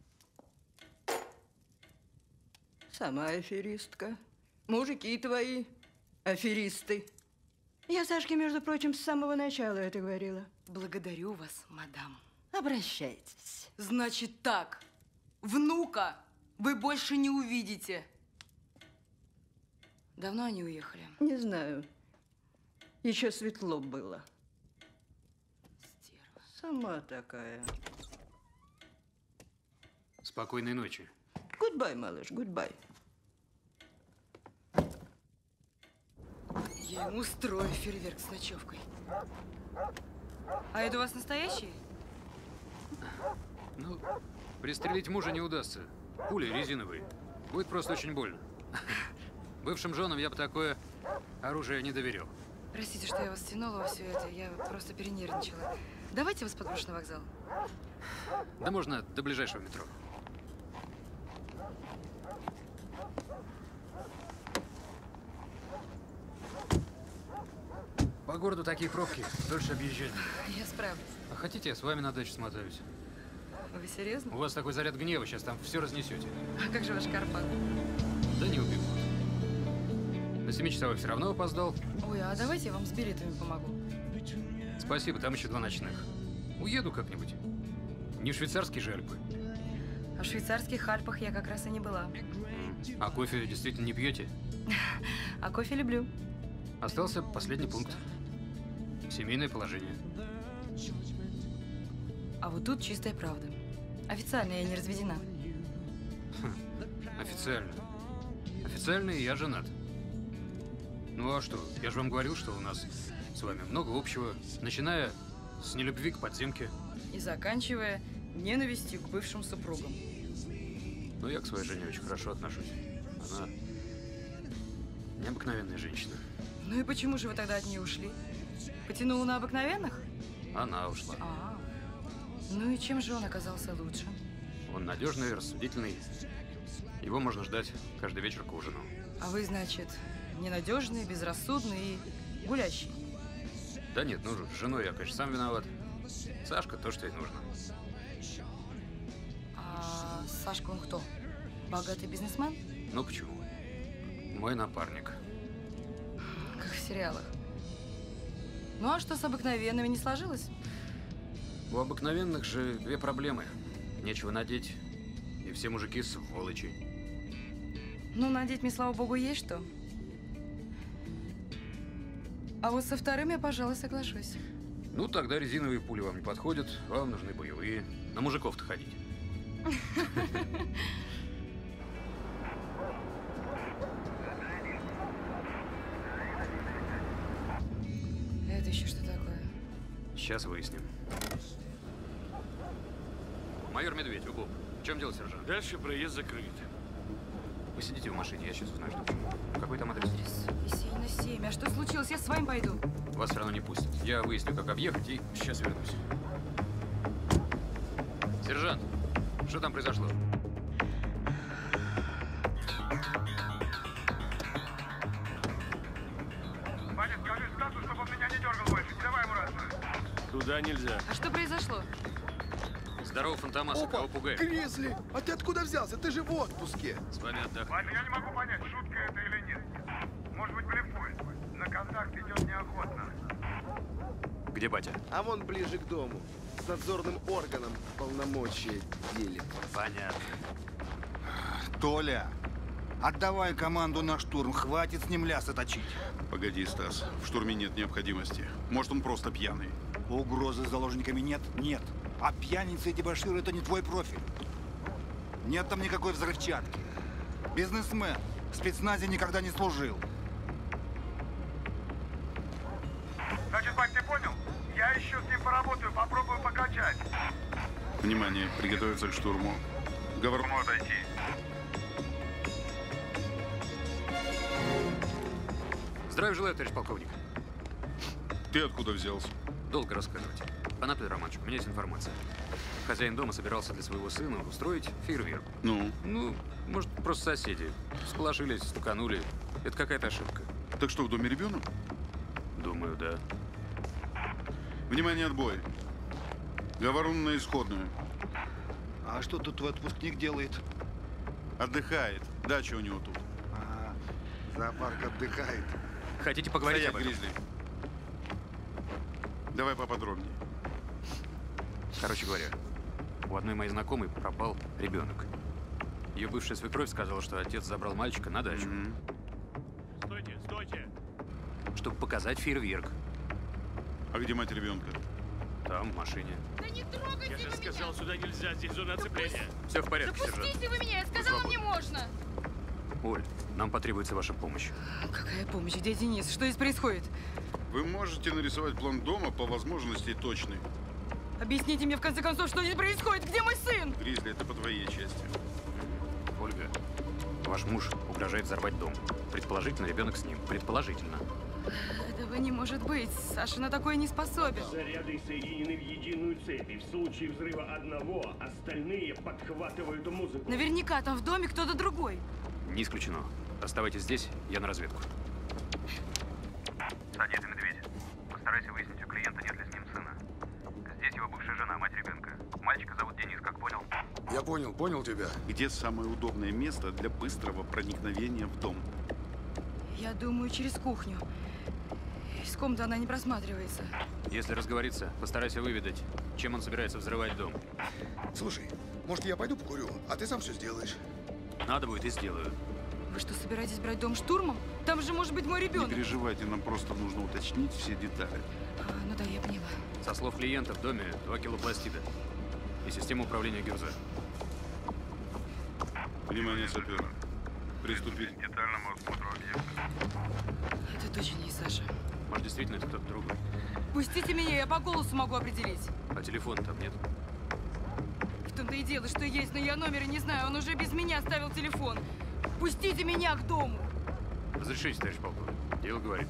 Сама аферистка. Мужики твои аферисты. Я Сашке, между прочим, с самого начала это говорила. Благодарю вас, мадам. Обращайтесь. Значит так, внука вы больше не увидите. Давно они уехали? Не знаю. Еще светло было. Стерва. Сама такая. Спокойной ночи. Гудбай, малыш, гудбай. Я ему устрою фейерверк с ночевкой. А это у вас настоящий? Ну, пристрелить мужа не удастся. Пули резиновые. Будет просто очень больно. Бывшим женам я бы такое оружие не доверял. Простите, что я вас тянула во все это. Я просто перенервничала. Давайте вас подброшу на вокзал. Да можно до ближайшего метро. По городу такие пробки, дольше объезжать. Я справлюсь. А хотите, я с вами на дачу смотаюсь? Вы серьезно? У вас такой заряд гнева, сейчас там все разнесете. А как же ваш Карпат? Да не убегут. На 7-часовой все равно опоздал. Ой, а давайте я вам с билетами помогу. Спасибо, там еще 2 ночных. Уеду как-нибудь. Не в швейцарские же Альпы. А в швейцарских Альпах я как раз и не была. А кофе действительно не пьете? А кофе люблю. Остался последний пункт. Семейное положение. А вот тут чистая правда. Официально я не разведена. Официально. Официально я женат. Ну а что? Я же вам говорил, что у нас с вами много общего. Начиная с нелюбви к подземке. И заканчивая ненавистью к бывшим супругам. Ну, я к своей жене очень хорошо отношусь. Она необыкновенная женщина. Ну и почему же вы тогда от нее ушли? Потянула на обыкновенных? Она ушла. Ну и чем же он оказался лучше? Он надежный, рассудительный. Его можно ждать каждый вечер к ужину. А вы, значит, ненадежный, безрассудный и гулящий? Да нет, ну, с женой я, конечно, сам виноват. Сашка то, что ей нужно. А Сашка он кто? Богатый бизнесмен? Ну почему? Мой напарник. Как в сериалах. Ну а что с обыкновенными не сложилось? У обыкновенных же 2 проблемы. Нечего надеть, и все мужики сволочи. Ну, надеть мне, слава богу, есть что. А вот со вторым я, пожалуй, соглашусь. Ну, тогда резиновые пули вам не подходят, вам нужны боевые. На мужиков-то ходить. Это еще что такое? Сейчас выясним. Майор Медведь, УГУП. В чем дело, сержант? Дальше проезд закрыт. Вы сидите в машине, я сейчас узнаю, что почему. Какой там адрес? Есенина 7. А что случилось? Я с вами пойду. Вас все равно не пустят. Я выясню, как объехать, и сейчас вернусь. Сержант, что там произошло? Ваня, скажи статус, чтобы он меня не дергал больше. Не давай ему рацию. Туда нельзя. А что произошло? Здорово, Фантомас. Опа, Кого пугаешь? Гризли, а ты откуда взялся? Ты же в отпуске. С вами отдохнуть. Ваня, я не могу понять, шутка это или нет. Может быть, блефует. На контакт идет неохотно. Где батя? А вон ближе к дому. С надзорным органом полномочия делит. Понятно. Толя, отдавай команду на штурм. Хватит с ним лясы точить. Погоди, Стас. В штурме нет необходимости. Может, он просто пьяный. Угрозы с заложниками нет? Нет. А пьяницы и дебоширы – это не твой профиль. Нет там никакой взрывчатки. Бизнесмен. В спецназе никогда не служил. Значит, Бать, ты понял? Я еще с ним поработаю, попробую покачать. Внимание, приготовиться к штурму. Говорю, отойти. Здравия желаю, товарищ полковник. Ты откуда взялся? Долго рассказывать. Анатолий Романович, у меня есть информация. Хозяин дома собирался для своего сына устроить фейерверк. Ну? Ну, может, просто соседи. Сположились, стуканули. Это какая-то ошибка. Так что, в доме ребенок? Думаю, да. Внимание, отбой. Говорун на исходную. А что тут твой отпускник делает? Отдыхает. Дача у него тут. А, зоопарк отдыхает. Хотите поговорить об этом? Гризли. Давай поподробнее. Короче говоря, у одной моей знакомой пропал ребенок. Ее бывшая свекровь сказала, что отец забрал мальчика на дачу. Стойте, стойте. Чтобы показать фейерверк. А где мать ребенка? Там, в машине. Да не трогайте Я же сказал, сюда нельзя, здесь зона оцепления. Все в порядке, Да сержант. пустите вы меня, я сказала, мне можно. Оль, нам потребуется ваша помощь. Какая помощь? Где Денис? Что здесь происходит? Вы можете нарисовать план дома по возможности точный. Объясните мне, в конце концов, что здесь происходит? Где мой сын? Гризли, это по твоей части. Ольга, ваш муж угрожает взорвать дом. Предположительно, ребенок с ним. Предположительно. Этого не может быть. Саша на такое не способен. Заряды соединены в единую цепь, и в случае взрыва одного, остальные подхватывают музыку. Наверняка там в доме кто-то другой. Не исключено. Оставайтесь здесь, я на разведку. Садись, Медведь. Постарайся выяснить у клиента, нет ли с ним сына. Здесь его бывшая жена, мать ребенка. Мальчика зовут Денис, как понял? Я понял тебя. Где самое удобное место для быстрого проникновения в дом? Я думаю, через кухню. Из комнаты она не просматривается. Если разговориться, постарайся выведать, чем он собирается взрывать дом. Слушай, может, я пойду покурю, а ты сам все сделаешь? Надо будет и сделаю. Вы что, собираетесь брать дом штурмом? Там же может быть мой ребенок. Не переживайте, нам просто нужно уточнить все детали. Ну да, я поняла. Со слов клиента, в доме 2 кило пластида и система управления ГЮРЗа. Внимание, сапер. Приступить к детальному осмотру объекта. Это точно не Саша. Может, действительно, это кто-то другой. Пустите меня, я по голосу могу определить. А телефона там нет? В том-то и дело, что есть, но я номера не знаю. Он уже без меня оставил телефон. Пустите меня к дому. Разрешите, товарищ полковник. Дело говорит.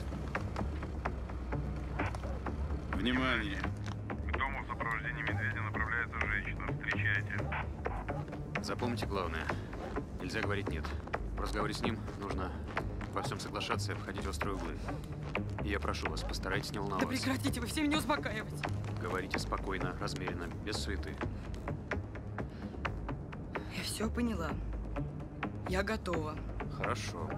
Внимание. К дому в сопровождении Медведя направляется женщина. Встречайте. Запомните главное. Нельзя говорить «нет». В разговоре с ним нужно во всем соглашаться и обходить острые углы. И я прошу вас, постарайтесь не волноваться. Да прекратите, вы все меня успокаивать. Говорите спокойно, размеренно, без суеты. Я все поняла. Я готова. Хорошо.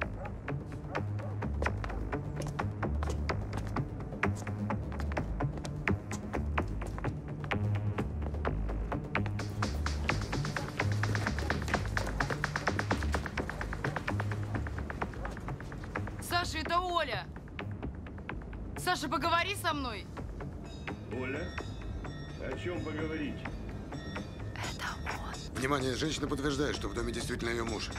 Саша, это Оля. Саша, поговори со мной. Оля, о чем поговорить? Внимание, женщина подтверждает, что в доме действительно ее муж.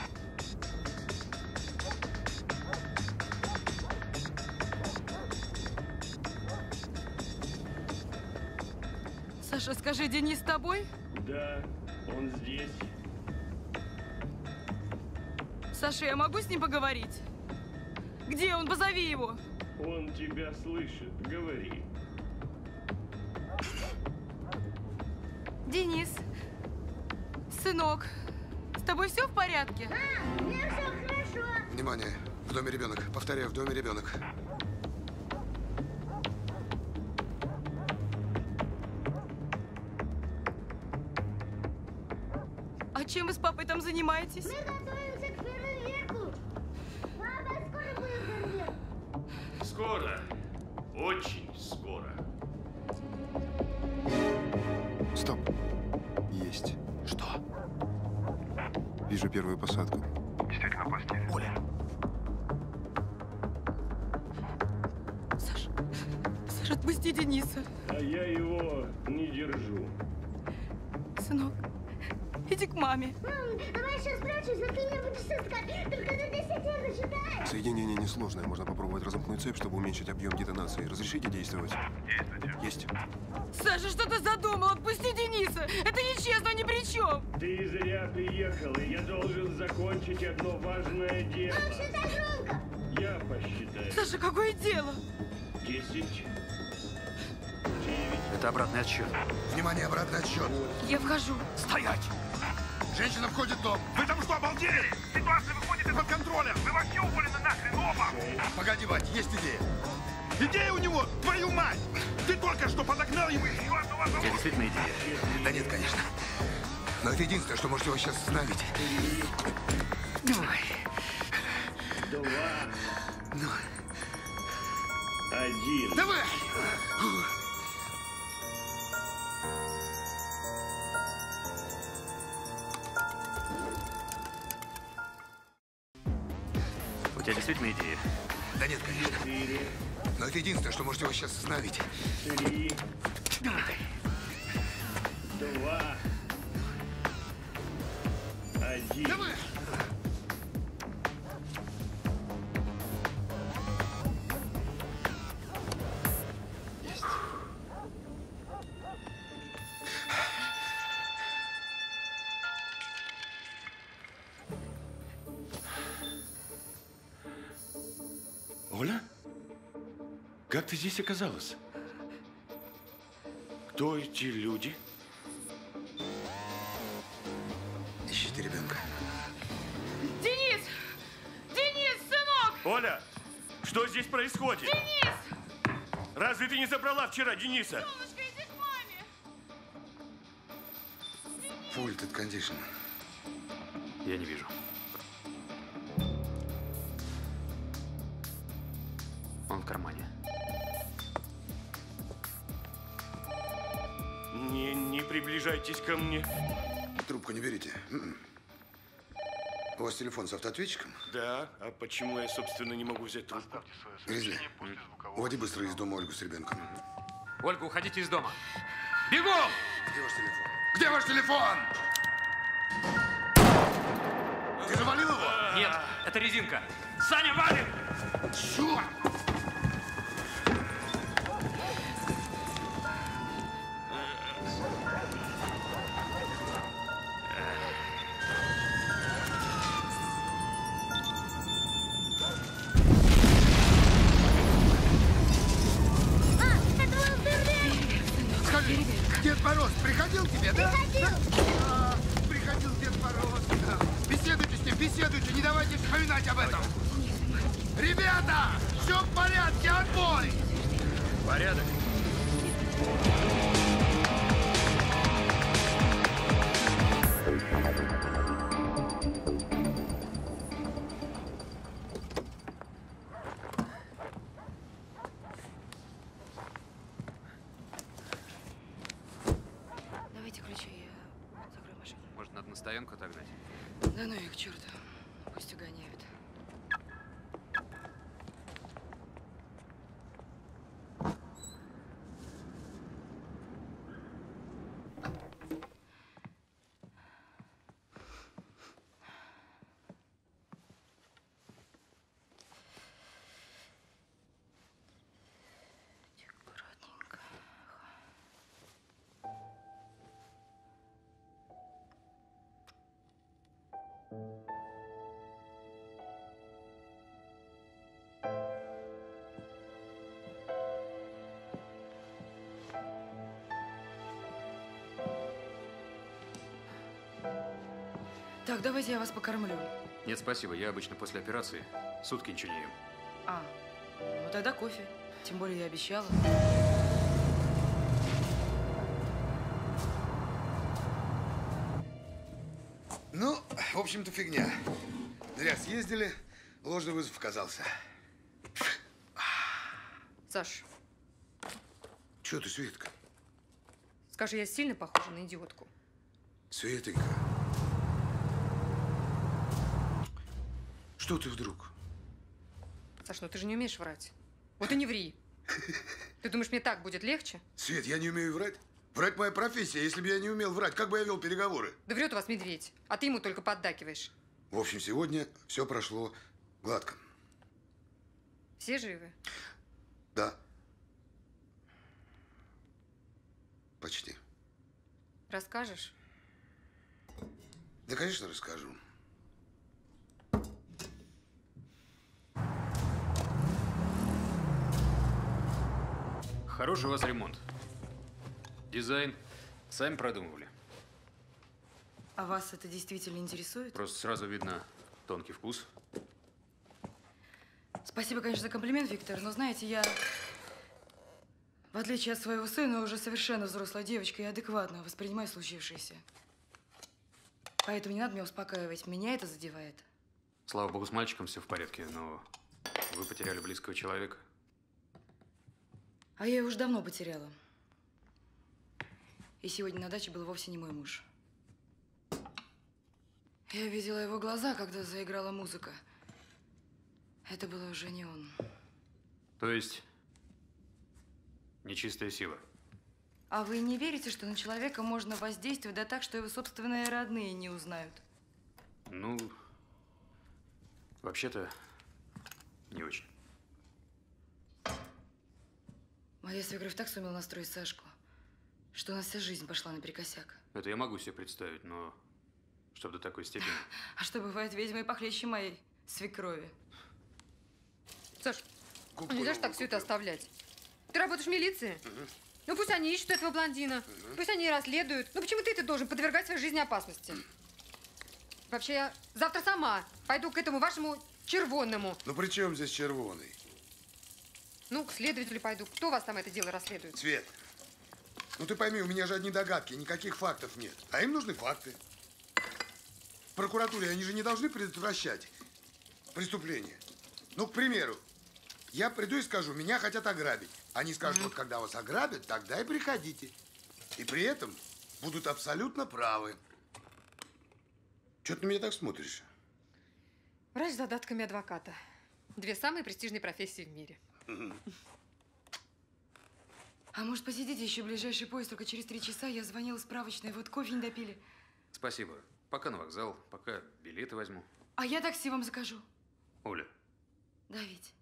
Саша, скажи, Денис с тобой? Да, он здесь. Саша, я могу с ним поговорить? Где он? Позови его. Он тебя слышит. Говори. Денис, сынок, с тобой все в порядке? Мне все хорошо. Внимание, в доме ребенок. Повторяю, в доме ребенок. А чем вы с папой там занимаетесь? Мы готовимся к фейерверку. Папа, скоро будет фейерверк? Скоро. Очень скоро. Стоп. Есть. Что? Вижу первую посадку. Действительно пластилин. Оля. Саша, отпусти Дениса. А я его не держу. Сынок, иди к маме. Мам, давай сейчас спрячусь, а ты меня будешь искать. Только до 10 зачитай. Соединение несложное. Можно попробовать разомкнуть цепь, чтобы уменьшить объем детонации. Разрешите действовать? Действуйте. Есть. Саша, что ты задумал? Отпусти Дениса. Это нечестно, он ни при чем. Ты зря приехал, и я должен закончить одно важное дело. Мам, считай громко. Я посчитаю. Саша, какое дело? 10, 9. Это обратный отсчет. Внимание, обратный отсчет. Я вхожу. Стоять! Женщина входит в дом. Вы там что, обалдели? Ситуация выходит из-под контроля. Вы вообще уволены нахрен оба. Погоди, Бать, есть идея. Идея у него, твою мать! Ты только что подогнал ему еще одну У тебя действительно идея? Да нет, конечно. Но это единственное, что можете его сейчас остановить. Давай. 2. Ну. 1. Давай! У тебя действительно идея? Да нет, конечно. 4. Но это единственное, что можете его сейчас остановить. 3. Давай. 2. 1. Давай! Есть. Оля? Как ты здесь оказалась? Кто эти люди? Ищите ребенка. Денис! Денис, сынок! Оля, что здесь происходит? Денис! Разве ты не забрала вчера Дениса? Солнышко, иди к маме! Full этот кондишн. Я не вижу. Он в кармане. Не приближайтесь ко мне. Трубку не берите. У вас телефон с автоответчиком? Да, а почему я, собственно, не могу взять трубку? Гризли, уводи быстро из дома Ольгу с ребенком. Ольга, уходите из дома. Бегом! Где ваш телефон? Где ваш телефон? Ты завалил его? Нет, это резинка. Саня, валим! Черт! Скажи, Дед Мороз приходил к тебе, да? Приходил. Да? Приходил Дед Мороз. Да. Беседуйте с ним, беседуйте, не давайте вспоминать об этом. Ребята, все в порядке, отбой! Порядок. Давайте ключи, я закрою машину. Может, надо на стоянку отогнать? Да ну их к черту. Пусть угоняют. Аккуратненько. Так, давайте я вас покормлю. Нет, спасибо. Я обычно после операции сутки ничего не ем. А, ну тогда кофе. Тем более я обещала. В общем-то, фигня. Зря съездили, ложный вызов оказался. Саш, Чё ты, Светка? скажи, я сильно похожа на идиотку? Светонька. Что ты вдруг? Саш, ну ты же не умеешь врать. Вот и не ври. Ты думаешь, мне так будет легче? Свет, я не умею врать? Врать моя профессия. Если бы я не умел врать, как бы я вел переговоры? Да врет у вас медведь, а ты ему только поддакиваешь. В общем, сегодня все прошло гладко. Все живы? Да. Почти. Расскажешь? Да, конечно, расскажу. Хороший у вас ремонт. Дизайн сами продумывали. А вас это действительно интересует? Просто сразу видно тонкий вкус. Спасибо, конечно, за комплимент, Виктор, но знаете, я, в отличие от своего сына, уже совершенно взрослая девочка и адекватно воспринимаю случившееся. Поэтому не надо меня успокаивать. Меня это задевает. Слава богу, с мальчиком все в порядке, но вы потеряли близкого человека. А я его уже давно потеряла. И сегодня на даче был вовсе не мой муж. Я видела его глаза, когда заиграла музыка. Это было уже не он. То есть нечистая сила. А вы не верите, что на человека можно воздействовать да так, что его собственные родные не узнают? Ну, вообще-то не очень. Моя свекровь так сумела настроить Сашку, что у нас вся жизнь пошла наперекосяк. Это я могу себе представить, но чтобы до такой степени. А что бывает ведьмой похлеще моей свекрови? Саш, нельзя же так все это оставлять. Ты работаешь в милиции? Ну пусть они ищут этого блондина. Пусть они и расследуют. Ну почему ты должен подвергать своей жизни опасности? Вообще, я завтра сама пойду к этому вашему червонному. Ну при чем здесь червоный? Ну, к следователю пойду. Кто у вас там это дело расследует? Свет, ну ты пойми, у меня же одни догадки, никаких фактов нет. А им нужны факты. В прокуратуре они же не должны предотвращать преступления. Ну, к примеру, я приду и скажу, меня хотят ограбить. Они скажут, вот когда вас ограбят, тогда и приходите. И при этом будут абсолютно правы. Чего ты на меня так смотришь? Врач с задатками адвоката. Две самые престижные профессии в мире. А может, посидите еще ближайший поезд, только через 3 часа я звонила в справочной, вот кофе не допили. Спасибо. Пока на вокзал, пока билеты возьму. А я такси вам закажу. Оля. Да, ведь.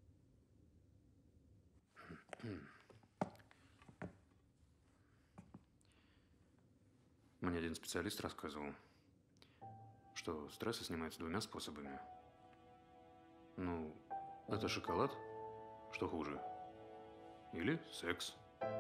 Мне один специалист рассказывал, что стрессы снимаются 2 способами. Ну, это шоколад, что хуже, или секс.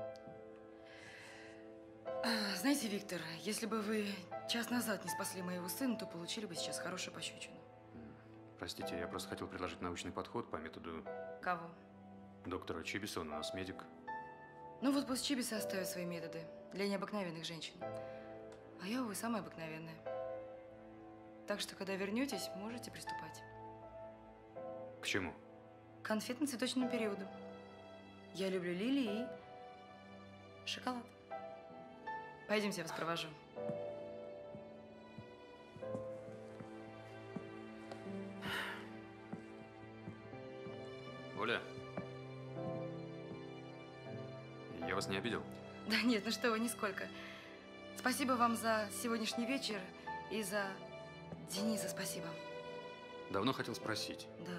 Знаете, Виктор, если бы вы час назад не спасли моего сына, то получили бы сейчас хорошую пощечину. Простите, я просто хотел предложить научный подход по методу Кого? доктора Чибиса, он у нас медик. Ну вот пусть Чибисы оставят свои методы для необыкновенных женщин. А я, увы, самая обыкновенная. Так что, когда вернетесь, можете приступать. К чему? К конфетно-цветочному периоду. Я люблю лилии и шоколад. Пойдемте, я вас провожу. Оля, я вас не обидел? Да нет, ну что вы, нисколько. Спасибо вам за сегодняшний вечер и за Дениса спасибо. Давно хотел спросить. Да.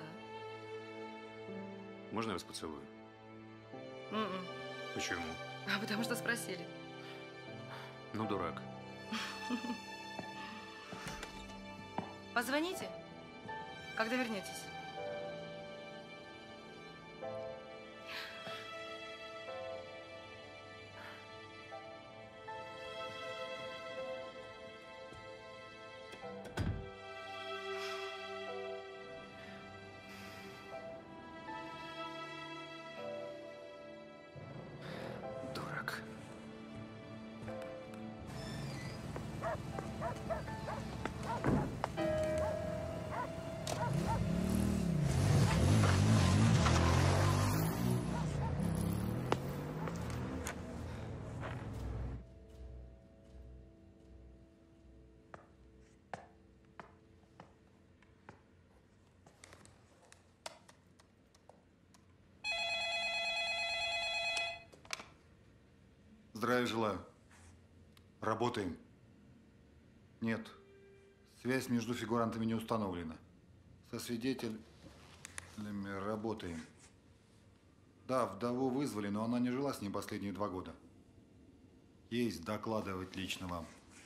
Можно я вас поцелую? Почему? А потому что спросили. Ну, дурак. Позвоните, когда вернетесь. Дурак. Здравия желаю. Работаем. Нет. Связь между фигурантами не установлена. Со свидетелями работаем. Да, вдову вызвали, но она не жила с ним последние 2 года. Есть докладывать лично вам.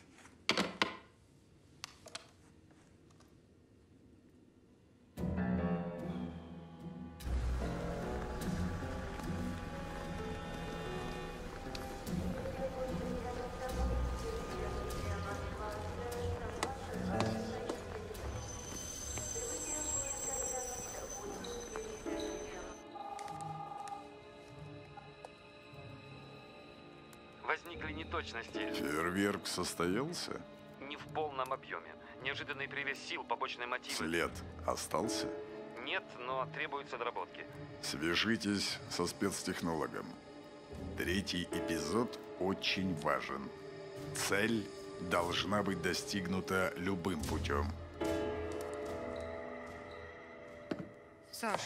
Возникли неточности. Фейерверк состоялся? Не в полном объеме. Неожиданный привес сил, побочный мотив. След остался? Нет, но требуются доработки. Свяжитесь со спецтехнологом. 3-й эпизод очень важен. Цель должна быть достигнута любым путем. Саш,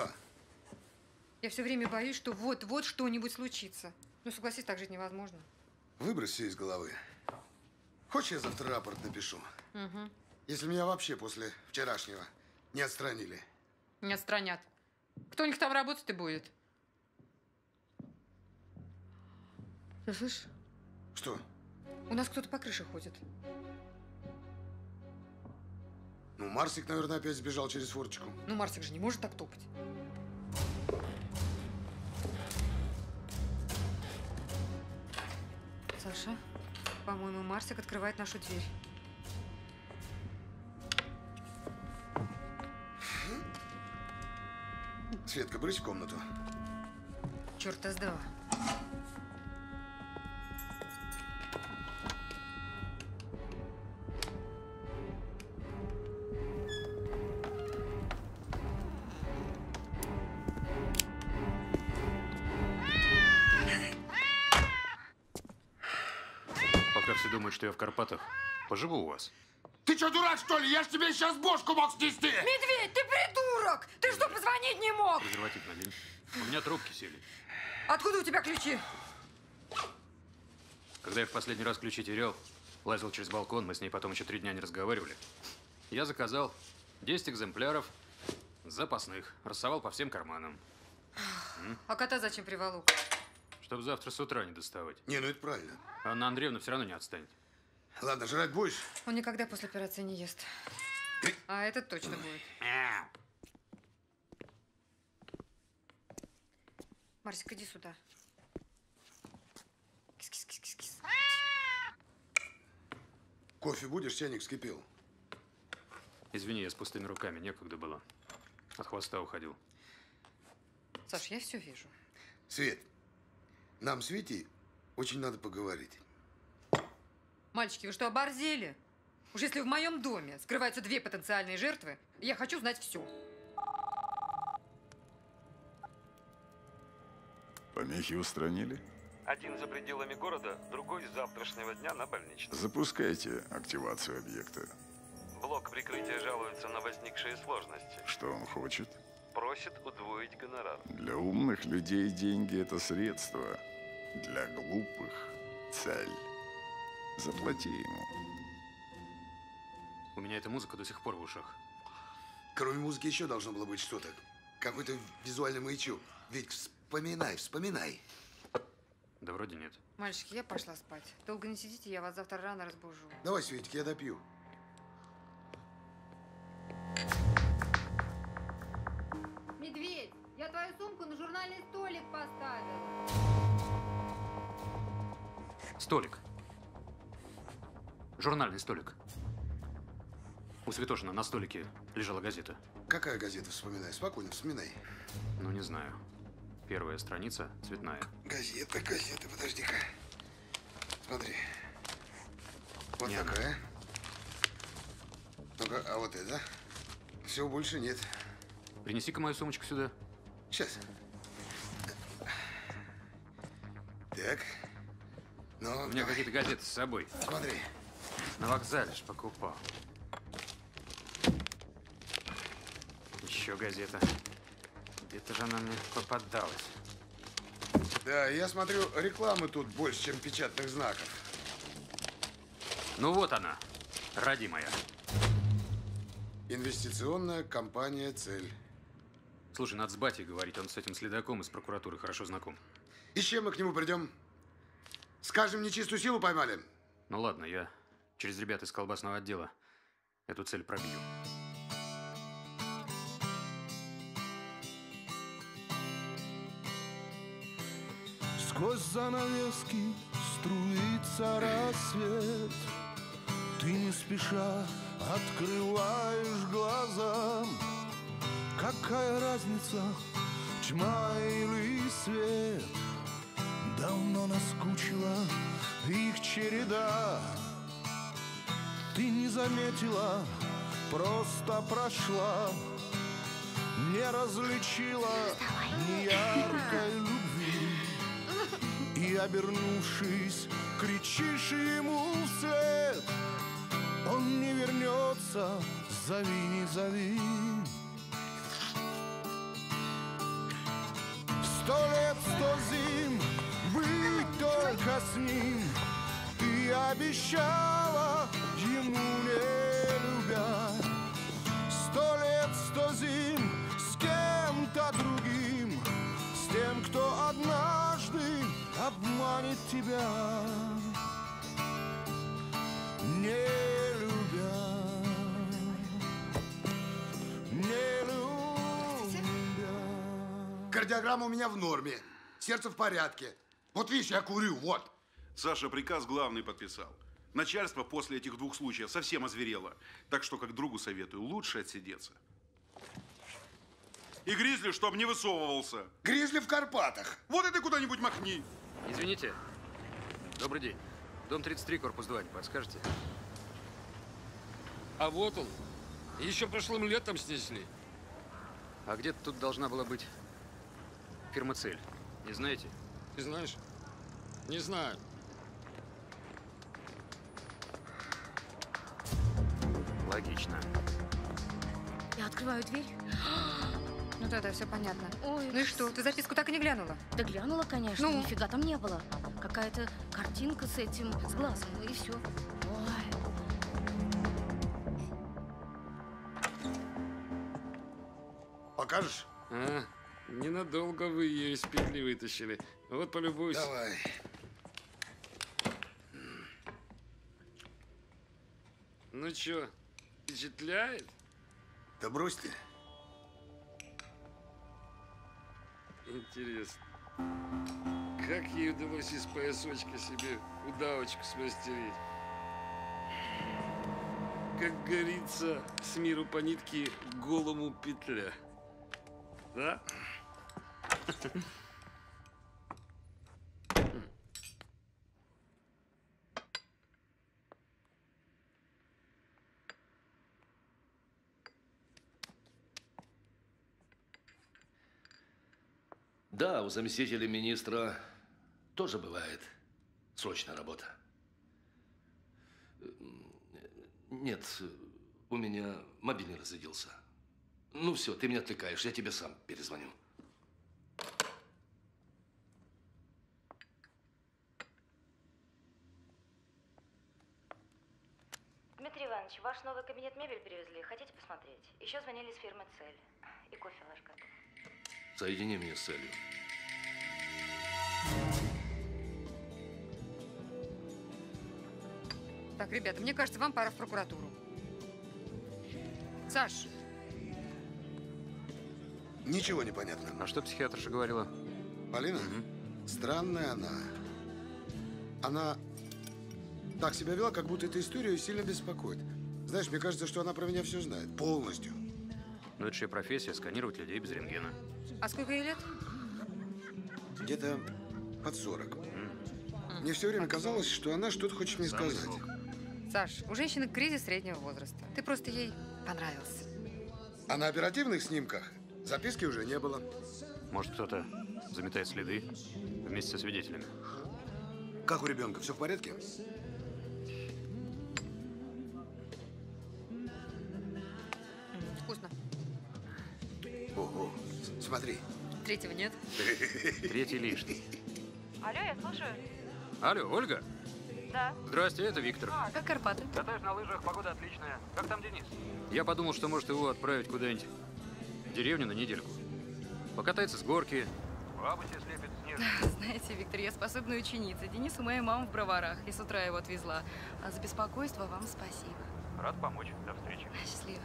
я все время боюсь, что вот-вот что-нибудь случится. Ну, согласись, так жить невозможно. Выбрось все из головы. Хочешь, я завтра рапорт напишу? Угу. Если меня вообще после вчерашнего не отстранили. Не отстранят. Кто у них там работать-то будет? Ты слышишь? Что? У нас кто-то по крыше ходит. Ну, Марсик, наверное, опять сбежал через форточку. Ну, Марсик же не может так топать. Саша, по-моему, Марсик открывает нашу дверь. Светка, брысь в комнату. Черт-то с два. Пока все думают, что я в Карпатах, поживу у вас. Ты что, дурак, что ли? Я ж тебе сейчас бошку мог снести! Медведь, ты придурок! Ты что, позвонить не мог? Презерватив надень. У меня трубки сели. Откуда у тебя ключи? Когда я в последний раз ключи терял, лазил через балкон, мы с ней потом еще 3 дня не разговаривали. Я заказал 10 экземпляров запасных, рассовал по всем карманам. А кота зачем приволок? Чтобы завтра с утра не доставать. Не, ну это правильно. Анна Андреевна все равно не отстанет. Ладно, жрать будешь? Он никогда после операции не ест. А этот точно будет. Марсик, иди сюда. Кис-кис-кис-кис-кис. Кофе будешь? Чайник вскипел. Извини, я с пустыми руками, некогда было. От хвоста уходил. Саш, я все вижу. Свет, нам с Витей очень надо поговорить. Мальчики, вы что, оборзели? Уж если в моем доме скрываются 2 потенциальные жертвы, я хочу знать все. Помехи устранили? Один за пределами города, другой с завтрашнего дня на больничном. Запускайте активацию объекта. Блок прикрытия жалуется на возникшие сложности. Что он хочет? Просит удвоить гонорар. Для умных людей деньги – это средство. Для глупых – цель. Заплати ему. У меня эта музыка до сих пор в ушах. Кроме музыки еще должно было быть что-то. Какой-то визуальный маячок. Ведь вспоминай, вспоминай. Да вроде нет. Мальчики, я пошла спать. Долго не сидите, я вас завтра рано разбужу. Давай, Светик, я допью. Медведь, я твою сумку на журнальный столик поставила. Столик. Журнальный столик. У Святошина на столике лежала газета. Какая газета? Вспоминай. Спокойно, вспоминай. Ну, не знаю. Первая страница цветная. Газета, подожди-ка. Смотри. Вот Не такая. Ну-ка, а вот это? Всего больше нет. Принеси-ка мою сумочку сюда. Сейчас. Так. Ну, У меня какие-то газеты с собой. Смотри. На вокзале ж покупал. Еще газета. Где-то же она мне попадалась. Да, я смотрю, рекламы тут больше, чем печатных знаков. Ну вот она, родимая. Инвестиционная компания «Цель». Слушай, надо с батей говорить, он с этим следаком из прокуратуры хорошо знаком. И с чем мы к нему придем? Скажем, нечистую силу поймали? Ну ладно, я через ребят из колбасного отдела эту цель пробью. Сквозь занавески струится рассвет. Ты не спеша открываешь глаза. Какая разница, тьма или свет? Давно наскучила их череда. Ты не заметила, просто прошла, не различила ни яркой любви. И, обернувшись, кричишь ему вслед: он не вернется, зови, не зови. 100 лет, 100 зим, быть только с ним. Ты обещала ему, не любя. 100 лет, 100 зим с кем-то другим, с тем, кто однажды обманет тебя, не любя, не любя. Кардиограмма у меня в норме, сердце в порядке. Вот видишь, я курю, вот. Саша приказ главный подписал. Начальство после этих 2 случаев совсем озверело. Так что, как другу советую, лучше отсидеться. И Гризли, чтоб не высовывался. Гризли в Карпатах. Вот и ты куда-нибудь махни. Извините. Добрый день. Дом 33, корпус 2, не подскажете? А вот он. Еще прошлым летом снесли. А где-то тут должна была быть фирма «Цель». Не знаете? Ты знаешь? Не знаю. Логично. Я открываю дверь. Ну да, все понятно. Ой, ну и что, ты записку так и не глянула? Да глянула, конечно, Ну? нифига там не было. Какая-то картинка с этим, с глазом, и все. Ой. Покажешь? А, ненадолго вы ее из петли вытащили. Вот полюбуйся. Давай. Ну чё, впечатляет? Да брось ты. Интересно, как ей удалось из поясочка себе удавочку смастерить? Как говорится, с миру по нитке голому петля. Да? Да, у заместителя министра тоже бывает срочная работа. Нет, у меня мобильный разрядился. Ну все, ты меня отвлекаешь, я тебе сам перезвоню. Дмитрий Иванович, в ваш новый кабинет мебель привезли. Хотите посмотреть? Еще звонили с фирмы «Цель». И кофе ваш готов. Соедини меня с Целью. Так, ребята, мне кажется, вам пора в прокуратуру. Саш. Ничего не понятно. А что психиатрша говорила? Полина? Странная она. Она так себя вела, как будто эта история ее сильно беспокоит. Знаешь, мне кажется, что она про меня все знает. Полностью. Ну, это же ее профессия – сканировать людей без рентгена. А сколько ей лет? Где-то под 40. Мне все время казалось, что она что-то хочет мне сказать. Саш, у женщины кризис среднего возраста. Ты просто ей понравился. А на оперативных снимках записки уже не было. Может, кто-то заметает следы вместе со свидетелями. Как у ребенка? Все в порядке? Вкусно. Ого, смотри. Третьего нет. Третий лишний. Алло, я слушаю. Алло, Ольга? Да. Здрасте, это Виктор. Как Карпаты? Катаюсь на лыжах, погода отличная. Как там Денис? Я подумал, что может его отправить куда-нибудь в деревню на недельку. Покатается с горки. В августе слепит снег. Знаете, Виктор, я способная ученица. Денис у моей мамы в Броварах. И с утра его отвезла. А за беспокойство вам спасибо. Рад помочь. До встречи. Счастливо.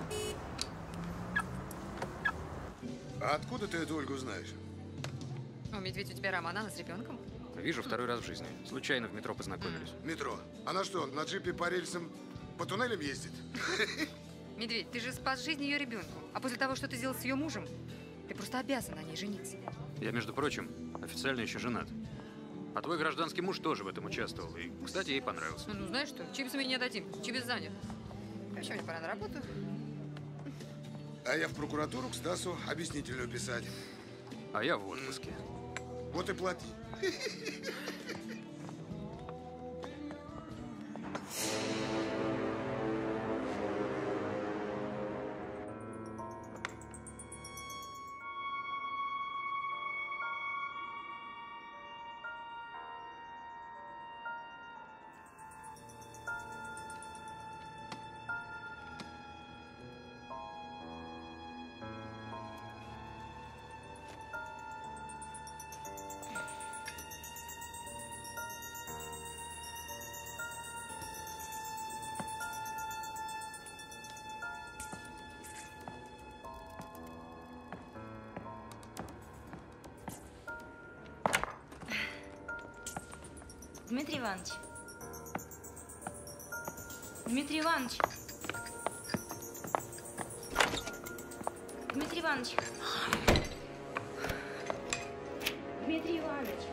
А откуда ты эту Ольгу знаешь? О, Медведь, у тебя роман, она с ребенком? Вижу второй раз в жизни. Случайно в метро познакомились. Метро. Она что, на джипе по рельсам, по туннелям ездит? Медведь, ты же спас жизнь ее ребенку. А после того, что ты сделал с ее мужем, ты просто обязан на ней жениться. Я, между прочим, официально еще женат. А твой гражданский муж тоже в этом участвовал. И, кстати, ей понравился. Ну, знаешь что, Чибису мы не отдадим. Чибис занят. Вообще, мне пора на работу. А я в прокуратуру к Стасу объяснительную писать. А я в отпуске. Вот и плати. Дмитрий Иванович. Дмитрий Иванович. Дмитрий Иванович. Дмитрий Иванович.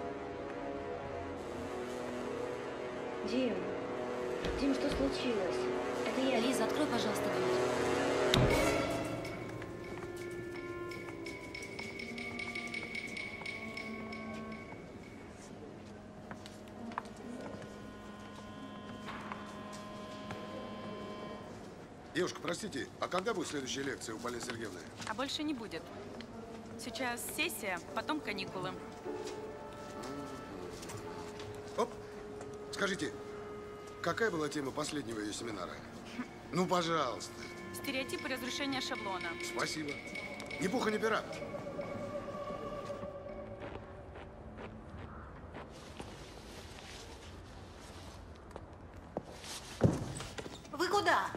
Дим. Дим, что случилось? Это я. Лиза, открой, пожалуйста, дверь. Девушка, простите, а когда будет следующая лекция у Полины Сергеевны? А больше не будет. Сейчас сессия, потом каникулы. Оп! Скажите, какая была тема последнего ее семинара? Ну, пожалуйста. Стереотипы разрушения шаблона. Спасибо. Ни пуха, ни пера. Вы куда?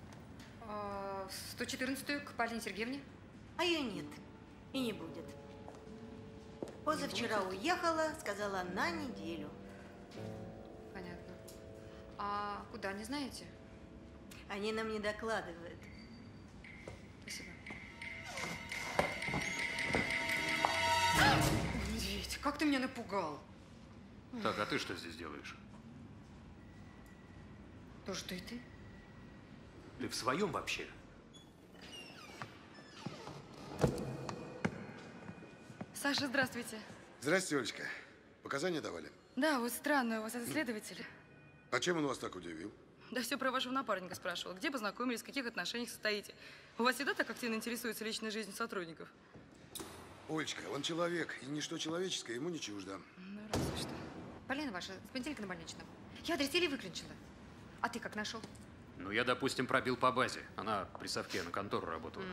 114-ю к Полине Сергеевне. А ее нет. И не будет. Позавчера уехала, сказала, на неделю. Понятно. А куда, не знаете? Они нам не докладывают. Спасибо. Медведь, как ты меня напугал. Так, а ты что здесь делаешь? То, что и ты. Ты в своем вообще? Саша, здравствуйте. Здрасте, Олечка. Показания давали? Да, вот странно, у вас это следователь. А чем он вас так удивил? Да все про вашего напарника спрашивал. Где познакомились, в каких отношениях состоите? У вас всегда так активно интересуется личной жизнью сотрудников? Олечка, он человек, и ничто человеческое ему не чуждо. Ну, разве что. Полина ваша с понедельника на больничном. Я адрес теле выключила. А ты как нашел? Ну, я, допустим, пробил по базе. Она при совке на контору работала.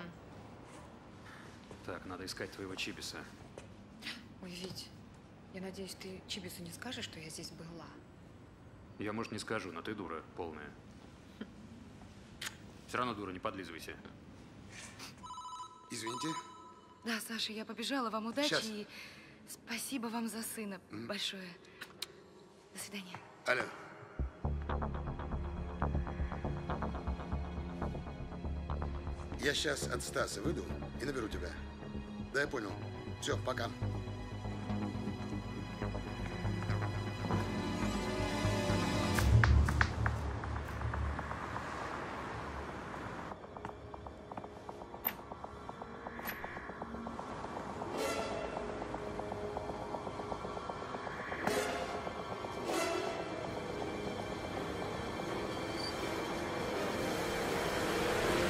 Так, надо искать твоего Чибиса. Ой, Вить, я надеюсь, ты Чибису не скажешь, что я здесь была? Я, может, не скажу, но ты дура полная. Все равно, дура, не подлизывайся. Извините. Да, Саша, я побежала. Вам удачи Сейчас. и спасибо вам за сына большое. До свидания. Алло. Я сейчас от Стаса выйду и наберу тебя. Да, я понял. Все, пока.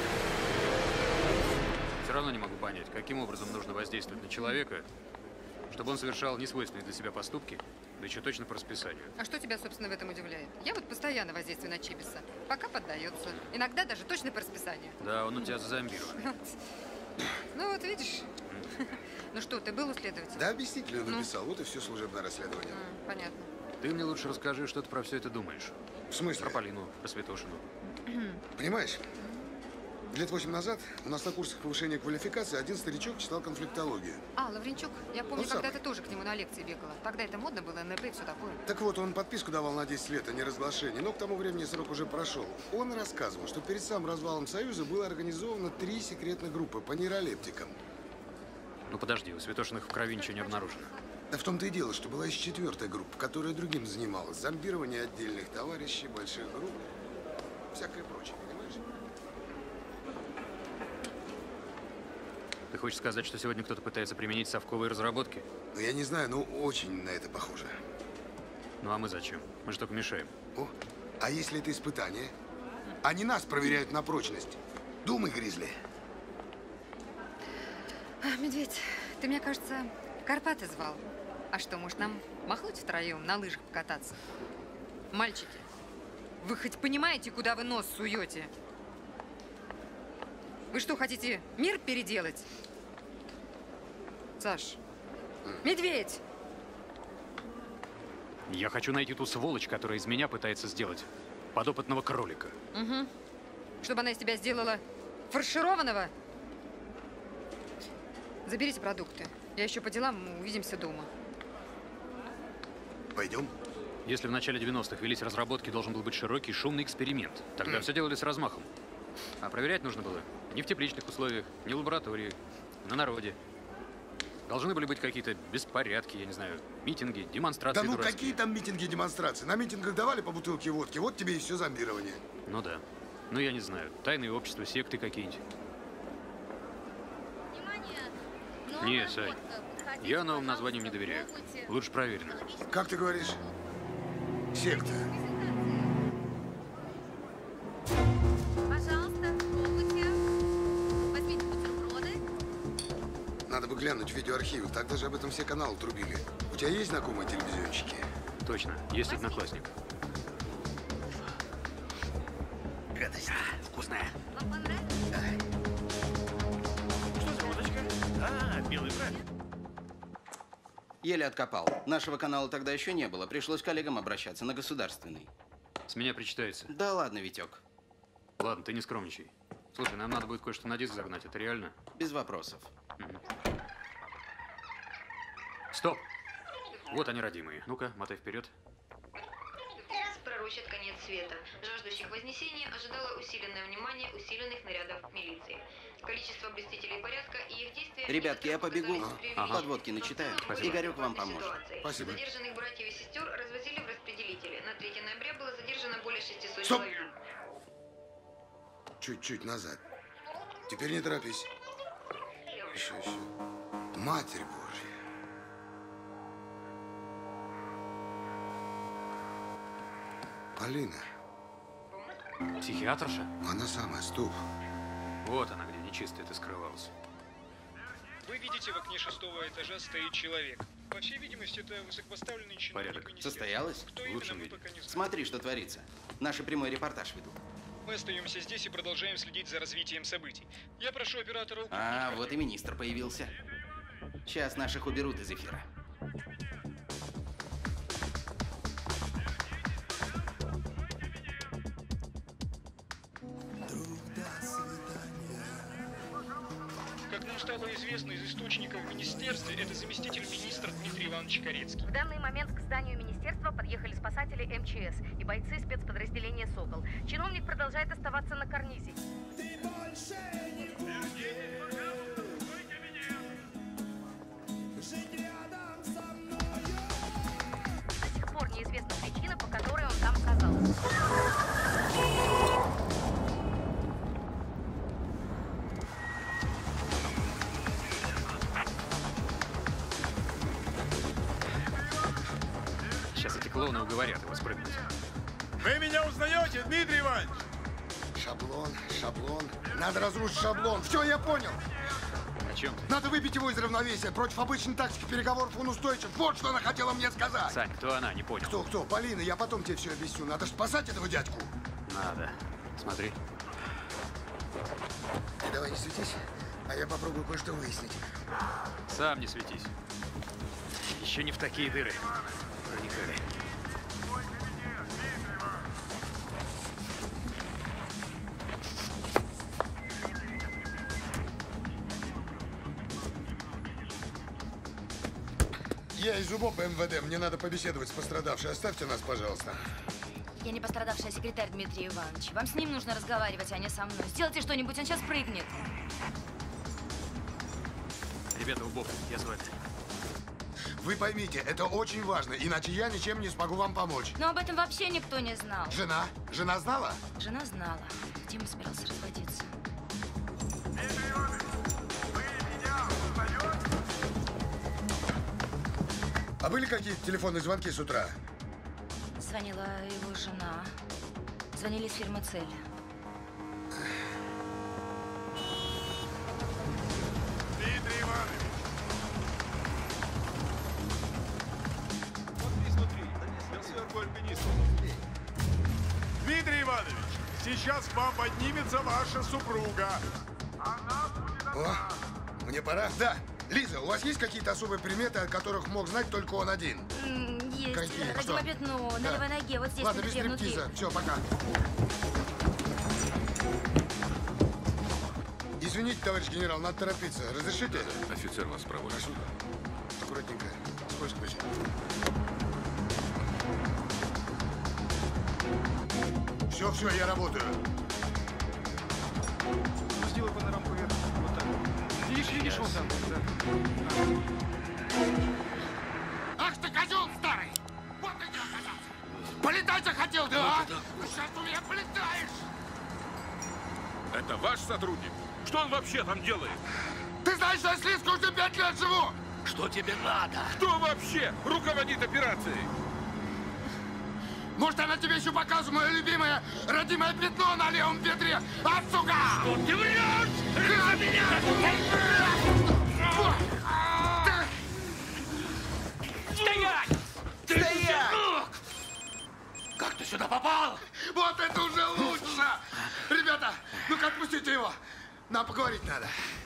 Все равно не могу понять, каким образом нужно воздействовать на человека, чтобы он совершал несвойственные для себя поступки, да еще точно по расписанию. А что тебя, собственно, в этом удивляет? Я вот постоянно воздействую на Чибиса. Пока поддается. Иногда даже точно по расписанию. Да, он у тебя зазомбирован. Ну вот, видишь. Ну что, ты был у следователя? Да, объяснительную написал. Вот и все служебное расследование. Понятно. Ты мне лучше расскажи, что ты про все это думаешь. В смысле? Про Полину, про Святошину. Понимаешь, лет 8 назад у нас на курсах повышения квалификации один старичок читал конфликтологию. А, Лавренчук. Я помню, Он когда самый. ты тоже к нему на лекции бегала. Тогда это модно было, НП и все такое. Так вот, он подписку давал на 10 лет, а не разглашение. Но к тому времени срок уже прошел. Он рассказывал, что перед самым развалом Союза было организовано 3 секретных группы по нейролептикам. Ну подожди, у Святошиных в крови ничего не обнаружено. Да в том-то и дело, что была еще 4-я группа, которая другим занималась. Зомбирование отдельных товарищей, больших групп, всякое прочее, понимаешь? Ты хочешь сказать, что сегодня кто-то пытается применить совковые разработки? Ну, я не знаю, но очень на это похоже. Ну а мы зачем? Мы же только мешаем. О, а если это испытание? Они нас проверяют на прочность. Думай, Гризли. Медведь, ты, мне кажется, в Карпаты звал. А что, может, нам махнуть втроем, на лыжах покататься? Мальчики, вы хоть понимаете, куда вы нос суете? Вы что, хотите мир переделать? Саш, Медведь! Я хочу найти ту сволочь, которая из меня пытается сделать подопытного кролика. Угу. Чтобы она из тебя сделала фаршированного? Заберите продукты. Я еще по делам, мы увидимся дома. Пойдем? Если в начале 90-х велись разработки, должен был быть широкий, шумный эксперимент. Тогда все делали с размахом. А проверять нужно было не в тепличных условиях, не в лаборатории, на народе. Должны были быть какие-то беспорядки, я не знаю, митинги, демонстрации Да ну дурацкие. какие там митинги, демонстрации? На митингах давали по бутылке водки, вот тебе и все зомбирование. Ну да. Ну я не знаю, тайные общества, секты какие-нибудь. Нет, Сань, я новым названиям не доверяю. Лучше проверено. Как ты говоришь? Секта. Пожалуйста, пробуйте. Возьмите бутерброды. Надо бы глянуть в видеоархивы, так даже об этом все каналы трубили. У тебя есть знакомые телевизионщики? Точно, есть одноклассник. Гадость. Вкусная. Вам понравилось? Что за водочка? А, белый брат. Еле откопал. Нашего канала тогда еще не было. Пришлось коллегам обращаться на государственный. С меня причитается. Да ладно, Витек. Ладно, ты не скромничай. Слушай, нам надо будет кое-что на диск загнать. Это реально? Без вопросов. Стоп! Вот они, родимые. Ну-ка, мотай вперед. Пророчит конец света. Жаждущих вознесения ожидало усиленное внимание усиленных нарядов милиции. Количество блюстителей порядка и их действия... Ребятки, я побегу. Ага. Подводки начитаю. Спасибо. Игорек вам поможет. Спасибо. Задержанных братьев и сестер развозили в распределители. На 3 ноября было задержано более 600 Стоп! человек. Чуть-чуть назад. Теперь не торопись. Еще. Матерь Божья. Полина. Психиатрша? Она самая, стоп. Вот она, где нечистая ты скрывалась. Вы видите, в окне 6-го этажа стоит человек. По всей видимости, это высокопоставленный чиновник министерства. Состоялось? Кто именно, мы пока не знаем. Смотри, что творится. Наши прямой репортаж ведут. Мы остаемся здесь и продолжаем следить за развитием событий. Я прошу оператора... А, вот и министр появился. Сейчас наших уберут из эфира. Как нам стало известно из источников в министерстве, это заместитель министра Дмитрий Иванович Корецкий. В данный момент к зданию министерства подъехали спасатели МЧС и бойцы спецподразделения «Сокол». Чиновник продолжает оставаться на карнизе. До сих пор неизвестна причина, по которой он там оказался. Сейчас эти клоуны уговорят его спрыгнуть. Вы меня узнаете, Дмитрий Иванович? Шаблон. Надо разрушить шаблон. Все, я понял. чем ты? Надо выбить его из равновесия. Против обычной тактики переговоров он устойчив. Вот что она хотела мне сказать. Сань, кто она? Не понял. Кто? Полина, я потом тебе все объясню. Надо ж спасать этого дядьку. Надо. Смотри. Ты давай не светись, а я попробую кое-что выяснить. Сам не светись. Еще не в такие дыры проникали. Я из УБОП МВД. Мне надо побеседовать с пострадавшей. Оставьте нас, пожалуйста. Я не пострадавшая, секретарь Дмитрий Иванович. Вам с ним нужно разговаривать, а не со мной. Сделайте что-нибудь, он сейчас прыгнет. Ребята, УБОП, я звать. Вы поймите, это очень важно, иначе я ничем не смогу вам помочь. Но об этом вообще никто не знал. Жена? Жена знала? Жена знала. Дима собирался разводиться. А были какие-то телефонные звонки с утра? Звонила его жена. Звонили из фирмы «Цель». Дмитрий Иванович! Смотри, я сверху альпинист. Дмитрий Иванович, сейчас к вам поднимется ваша супруга. О, мне пора. Да. Лиза, у вас есть какие-то особые приметы, о которых мог знать только он один? Есть. Какие? Родимое пятно на левой ноге, вот здесь, Ладно, на без бедре, внутри. стриптиза. Все, пока. Извините, товарищ генерал, надо торопиться. Разрешите? Офицер вас проводит. Прошу. Аккуратненько. Сквозь. Все, я работаю. Сделай панорамку вверх. Вот так. Видишь, он там. Ах ты, козел старый! Вот ты где оказался! Полетать захотел, да? А? Сейчас у меня полетаешь! Это ваш сотрудник? Что он вообще там делает? Ты знаешь, что я с Лизкой уже 5 лет живу? Что тебе надо? Кто вообще руководит операцией? Может, она тебе еще показывает мое любимое родимое пятно на левом бедре? А, сука! Что ты врешь? Это меня! Стоять! Стоять! Как ты сюда попал? Вот это уже лучше! Ребята, ну-ка отпустите его! Нам поговорить надо.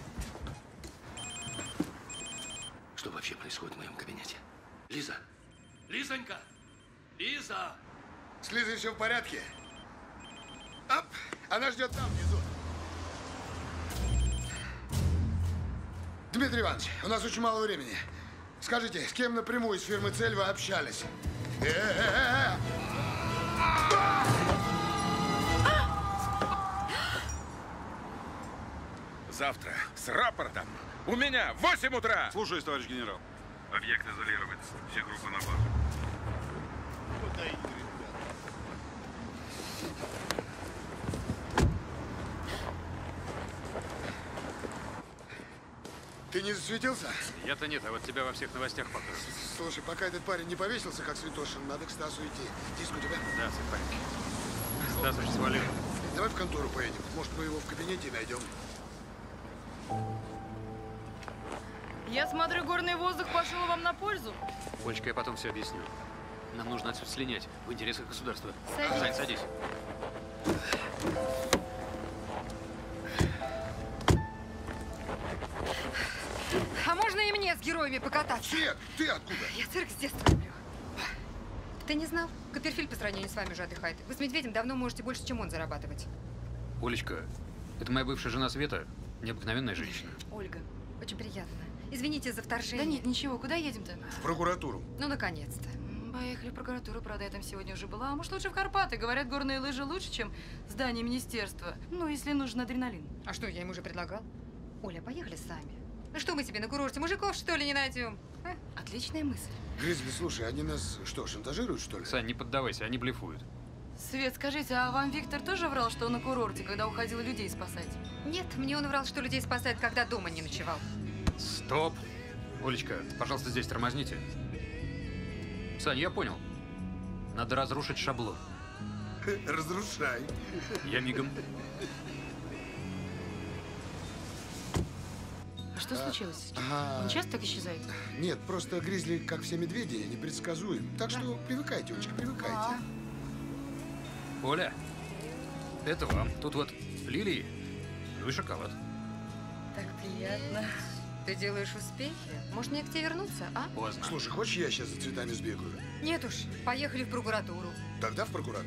Что вообще происходит в моем кабинете? Лиза! Лизонька! Лиза! С Лизой все в порядке? Оп! Она ждет там, внизу. Дмитрий Иванович, у нас очень мало времени. Скажите, с кем напрямую из фирмы «Цель» вы общались? Завтра с рапортом. У меня в 8 утра. Слушаюсь, товарищ генерал. Объект изолировать. Все группы на базу. Ты не засветился? Я-то нет, а вот тебя во всех новостях покажут. Слушай, пока этот парень не повесился, как Святошин, надо к Стасу идти. Диск у тебя? Да, все в порядке. Стас очень свалил. Давай в контору поедем. Может, мы его в кабинете найдем. Я смотрю, горный воздух пошел вам на пользу. Олечка, я потом все объясню. Нам нужно отсюда слинять в интересах государства. Садись. Сань, садись. А можно и мне с героями покататься? Свет, ты откуда? Я цирк с детства люблю. Ты не знал? Копперфильд по сравнению с вами уже отдыхает. Вы с Медведем давно можете больше, чем он зарабатывать. Олечка, это моя бывшая жена Света. Необыкновенная женщина. Ольга. Очень приятно. Извините за вторжение. Да нет, ничего. Куда едем-то? В прокуратуру. Ну, наконец-то. Поехали в прокуратуру, правда, я там сегодня уже была. А может, лучше в Карпаты? Говорят, горные лыжи лучше, чем здание министерства. Ну, если нужен адреналин. А что, я ему уже предлагал? Оля, поехали сами. Ну что мы тебе на курорте, мужиков, что ли, не найдем? А? Отличная мысль. Гризли, слушай, они нас что, шантажируют, что ли? Сань, не поддавайся, они блефуют. Свет, скажите, а вам Виктор тоже врал, что он на курорте, когда уходил людей спасать? Нет, мне он врал, что людей спасает, когда дома не ночевал. Стоп! Олечка, пожалуйста, здесь тормозните. Сань, я понял. Надо разрушить шаблон. Разрушай. Я мигом. А что случилось? Ага. Он часто так исчезает? Нет, просто гризли, как все медведи, непредсказуем. Так что привыкайте, девочка, привыкайте. Оля, это вам. Тут вот лилии, ну и шоколад. Так приятно. Ты делаешь успехи? Может, мне к тебе вернуться, а? Поздно. Слушай, хочешь, я сейчас за цветами сбегаю? Нет уж, поехали в прокуратуру. Тогда в прокуратуру.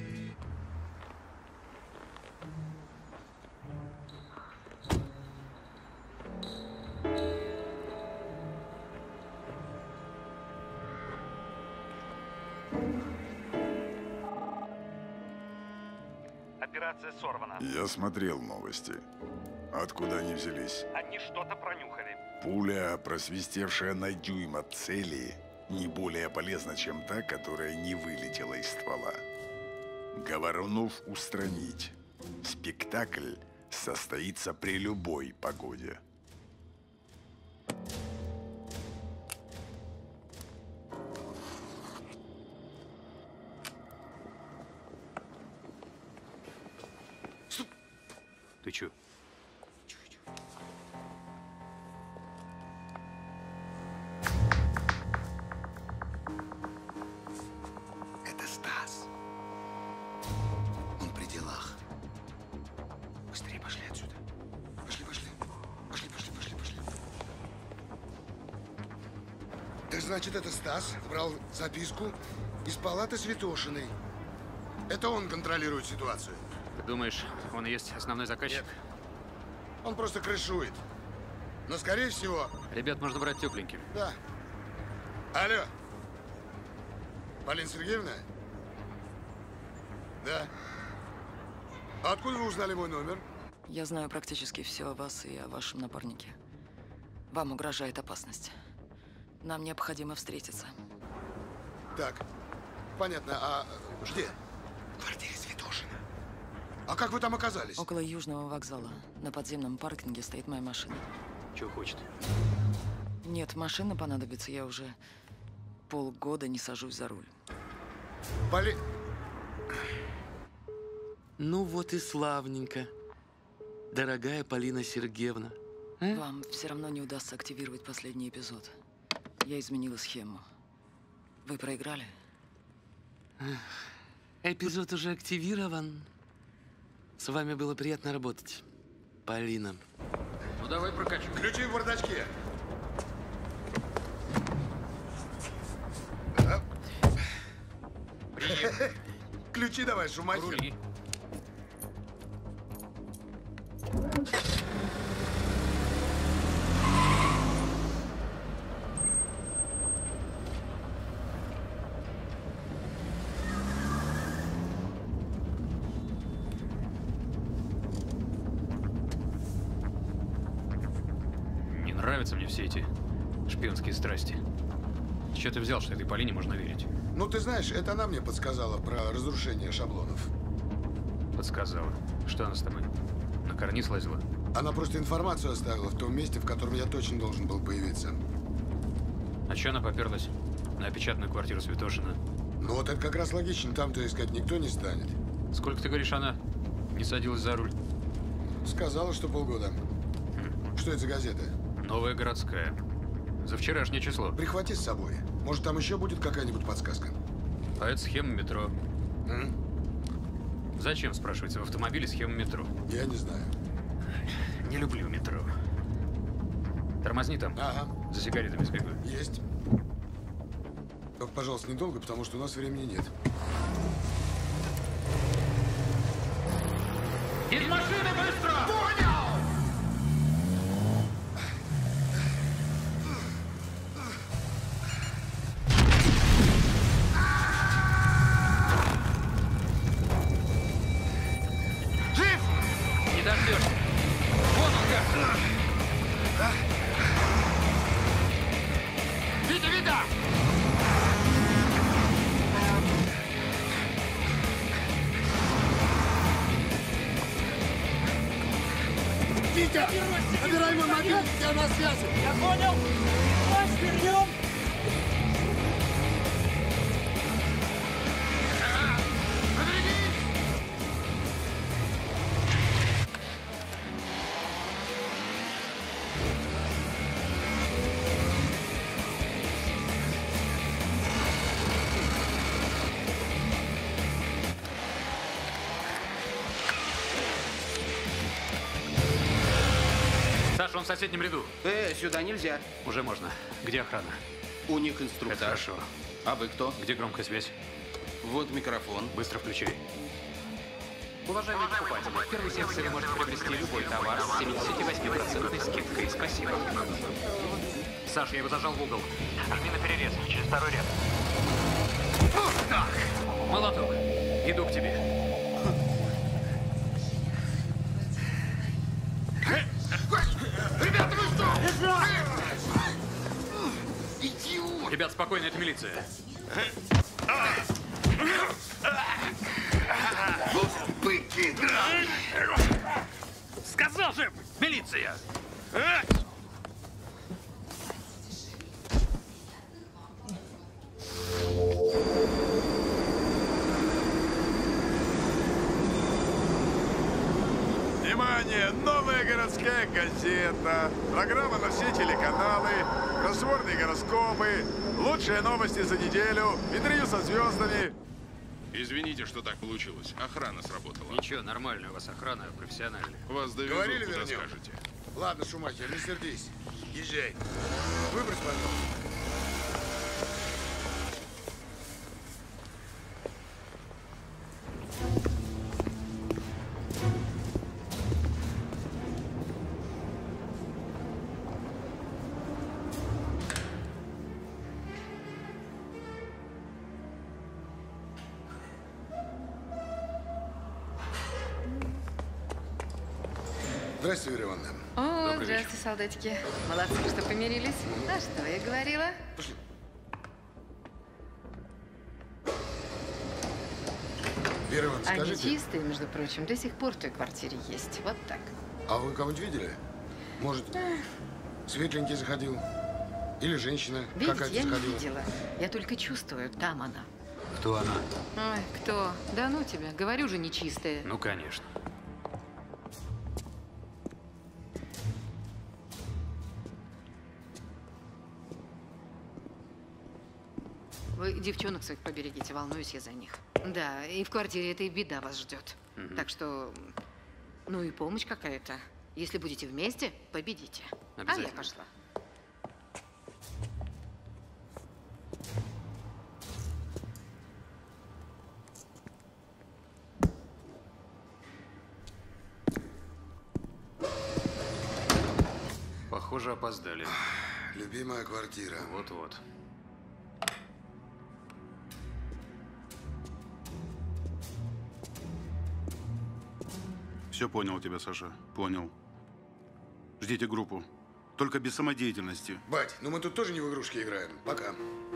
Операция сорвана. Я смотрел новости. Откуда они взялись? Они что-то пронюхали. Пуля, просвистевшая на дюйм от цели, не более полезна, чем та, которая не вылетела из ствола. Говорунов устранить. Спектакль состоится при любой погоде. Ты чё? Это Стас. Он при делах. Быстрее пошли отсюда. Пошли, пошли. Пошли, пошли, пошли, пошли. Так значит, это Стас брал записку из палаты Святошиной. Это он контролирует ситуацию. Ты думаешь, он и есть основной заказчик? Нет. Он просто крышует. Но, скорее всего... Ребят, можно брать тепленьким. Да. Алло. Полина Сергеевна? Да. А откуда вы узнали мой номер? Я знаю практически все о вас и о вашем напарнике. Вам угрожает опасность. Нам необходимо встретиться. Так. Понятно. А где? В квартире Святошина. А как вы там оказались? Около Южного вокзала. На подземном паркинге стоит моя машина. Чего хочет? Нет, машина понадобится. Я уже полгода не сажусь за руль. Ну вот и славненько. Дорогая Полина Сергеевна. Вам все равно не удастся активировать последний эпизод. Я изменила схему. Вы проиграли? Эпизод уже активирован. С вами было приятно работать, Полина. Ну давай прокачивай. Ключи в бардачке. Ключи давай, шумахер. Рули. Не нравятся мне все эти шпионские страсти. С чего ты взял, что этой Полине можно верить? Ну, ты знаешь, это она мне подсказала про разрушение шаблонов. Подсказала. Что она с тобой? На карниз лазила? Она просто информацию оставила в том месте, в котором я точно должен был появиться. А что она поперлась на опечатанную квартиру Святошина? Ну, вот это как раз логично. Там-то искать никто не станет. Сколько, ты говоришь, она не садилась за руль? Сказала, что полгода. Что это за газета? Новая городская. За вчерашнее число. Прихвати с собой. Может, там еще будет какая-нибудь подсказка? А это схема метро. Зачем, спрашивается, в автомобиле схема метро? Я не знаю. Не люблю метро. Тормозни там. Ага. За сигаретами сбегаю. Есть. Только, пожалуйста, недолго, потому что у нас времени нет. Из машины быстро! Понял! Жив! Не дождешься. Вон он как! Витя, Витя! Витя! Набирай мой мобильник, я на связи! Я понял! Давай свернем! в соседнем ряду. Сюда нельзя. Уже можно. Где охрана? У них инструктаж. Это хорошо. А вы кто? Где громкая связь? Вот микрофон. Быстро включай. Уважаемые покупатели, в первой секции вы можете приобрести любой товар с 78% скидкой. Спасибо. Саш, я его зажал в угол. Жми на перерез, через второй ряд. Так. Молоток, иду к тебе. Ребята, вы что? Идиот! Ребят, спокойно, это милиция. Быки, Сказал же, милиция! Внимание! Новая городская газета. Программа на все телеканалы. Кроссвордные гороскопы. Лучшие новости за неделю. Интервью со звездами. Извините, что так получилось. Охрана сработала. Ничего, нормальная у вас охрана, профессиональная. Вас довезут, Говорили, куда вернем. скажете. Ладно, Шумахер, не сердись. Езжай. Выбрось, пожалуйста. Здравствуйте, Вера Ивановна. О, здравствуйте, солдатики. Молодцы, что помирились. А что я говорила? Пошли. Вера Ивановна, Они скажите, чистые, между прочим, до сих пор в той квартире есть. Вот так. а вы кого-нибудь видели? Может, светленький заходил? Или женщина Видите, какая-то я не заходила? видела. Я только чувствую, там она. Кто она? Ой, кто? Да ну тебя, говорю же, нечистая. Ну, конечно. Вы девчонок своих поберегите, волнуюсь я за них. Да, и в квартире этой беда вас ждет. Так что, ну и помощь какая-то. Если будете вместе, победите. А я Обязательно. пошла. Похоже, опоздали. Любимая квартира. Вот-вот. Все понял тебя, Саша. Понял. Ждите группу. Только без самодеятельности. Бать, ну мы тут тоже не в игрушки играем. Пока.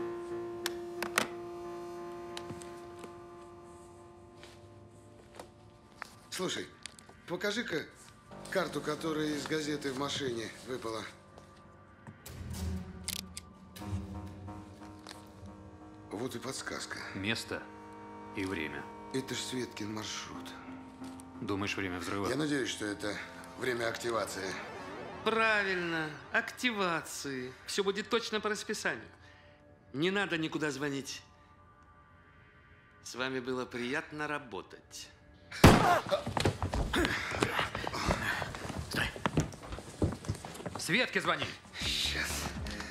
Слушай, покажи-ка карту, которая из газеты в машине выпала. Вот и подсказка. Место и время. Это ж Светкин маршрут. Думаешь, время взрыва? Я надеюсь, что это время активации. Правильно, активации. Все будет точно по расписанию. Не надо никуда звонить. С вами было приятно работать. Стой. Светке звони. Сейчас.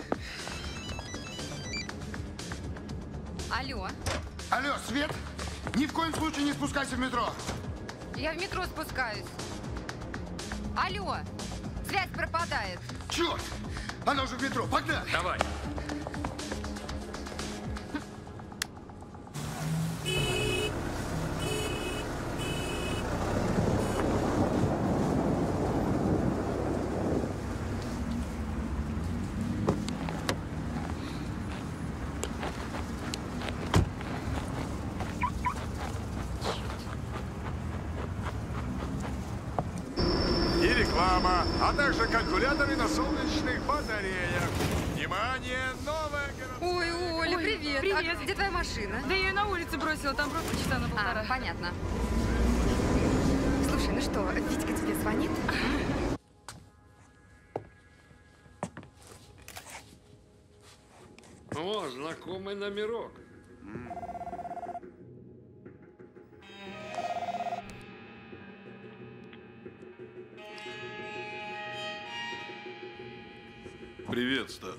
Алло. Алло, Свет, ни в коем случае не спускайся в метро. Я в метро спускаюсь. Алло. Связь пропадает. Черт! Она уже в метро. Погнали! Давай. И реклама, а также калькуляторы на солнечных батареях. Внимание, новая городская... Ой, Оля, Ой, привет. привет. А где твоя машина? Да я ее на улице бросила, там просто часа на полтора. А, понятно. Слушай, ну что, Витька тебе звонит? О, знакомый номерок. Привет, Стас.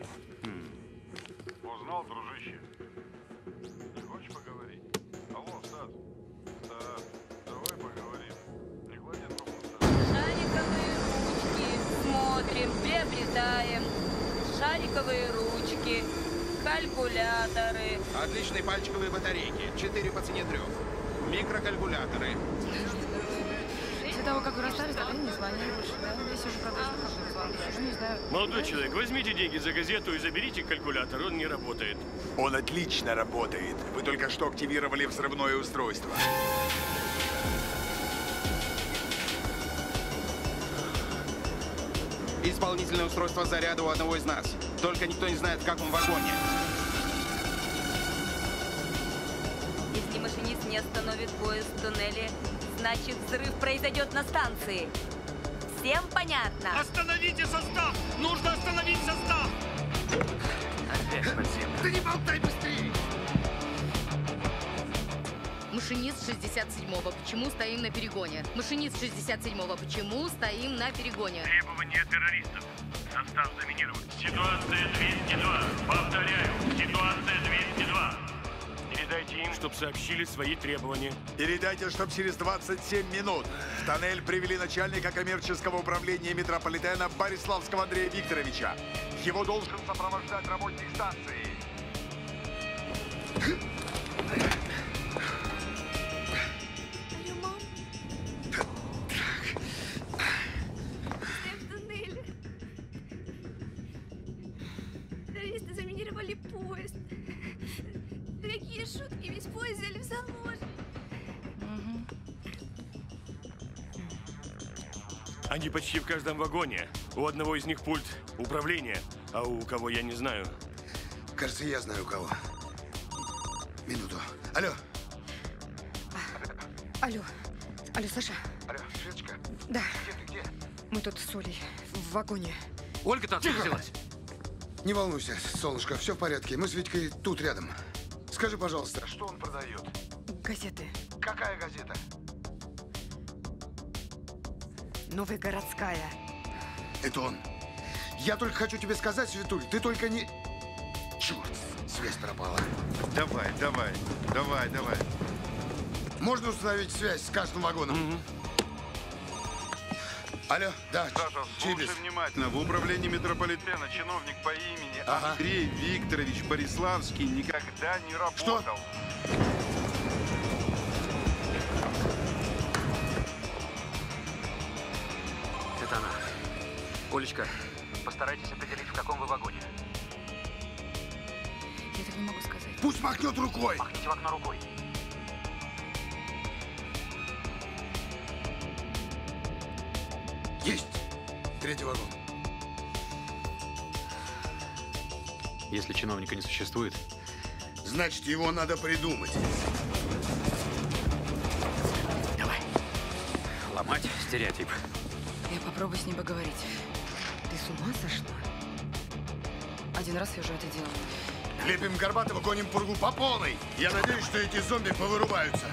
Узнал, дружище? Не хочешь поговорить? Алло, Стас. Стас, давай поговорим. Не клади трубку, Стас. Шариковые ручки. Смотрим, приобретаем. Шариковые ручки. Калькуляторы. Отличные пальчиковые батарейки. 4 по цене 3. Микрокалькуляторы. После того, как вы расстались, так они не звонили больше, да? Если уже продолжил как-то звонить, ну, не знаю. Молодой человек, возьмите деньги за газету и заберите калькулятор, он не работает. Он отлично работает. Вы только что активировали взрывное устройство. Исполнительное устройство заряда у одного из нас. Только никто не знает, в каком вагоне. Если машинист не остановит поезд в туннеле, значит взрыв произойдет на станции. Всем понятно? Остановите состав! Нужно остановить состав! Опять спасибо. Да не болтай быстрее! Машинист 67-го, почему стоим на перегоне? Машинист 67-го, почему стоим на перегоне? Требования террористов. Состав заминирован. Ситуация 202. Повторяю, ситуация 202. Передайте им, чтобы сообщили свои требования. Передайте, чтобы через 27 минут в тоннель привели начальника коммерческого управления метрополитена Бориславского Андрея Викторовича. Его должен сопровождать работник станции. Террористы заминировали поезд. Да какие шутки, весь поезд взяли в заложники. Они почти в каждом вагоне. У одного из них пульт управления, а у кого я не знаю. Кажется, я знаю у кого. Минуту. Алло. Алло. Алло, Саша. Алло, Светочка. Да. Где ты, где? Мы тут с Олей в вагоне. Ольга-то откуда взялась? Не волнуйся, солнышко, все в порядке. Мы с Витькой тут рядом. Скажи, пожалуйста. Что он продает? Газеты. Какая газета? Новогородская. Это он. Я только хочу тебе сказать, Светуль, ты только не... Черт, связь пропала. Давай. Можно установить связь с каждым вагоном? Алло, да, Саша, Чибис. слушай внимательно. В управлении метрополитена чиновник по имени Ага. Андрей Викторович Бориславский никогда не работал. Что? Это она. Олечка, постарайтесь определить, в каком вы вагоне. Я так не могу сказать. Пусть махнет рукой. Махните в окно рукой. Есть. 3-й вагон. Если чиновника не существует, значит, его надо придумать. давай. Ломать стереотип. Я попробую с ним поговорить. Ты с ума сошла? Один раз я уже это делала. Лепим Горбатова, гоним пургу по полной. Я надеюсь, что эти зомби повырубаются.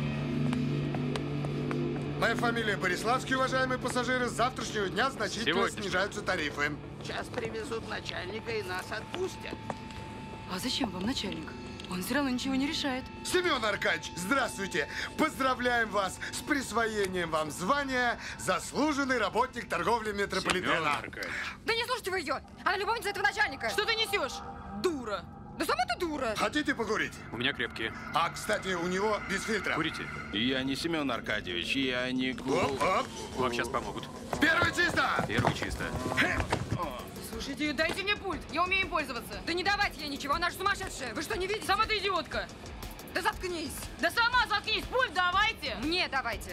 Моя фамилия Бориславский, уважаемые пассажиры. С завтрашнего дня значительно снижаются тарифы. Сейчас привезут начальника и нас отпустят. А зачем вам начальник? Он все равно ничего не решает. Семен Аркадьевич, здравствуйте. Поздравляем вас с присвоением вам звания «Заслуженный работник торговли метрополитена». Да не слушайте вы ее! Она любовница этого начальника! Что ты несешь? Дура! Да сама ты дура! Хотите покурить? У меня крепкие. А, кстати, у него без фильтра. Курите? Я не Семен Аркадьевич, я не... Оп. Вам сейчас помогут. Первый чисто! Первый чисто. Слушайте, дайте мне пульт, я умею им пользоваться. Да не давайте ей ничего, она же сумасшедшая! Вы что, не видите? Сама ты идиотка! Да заткнись! Да сама заткнись, пульт давайте! Мне давайте!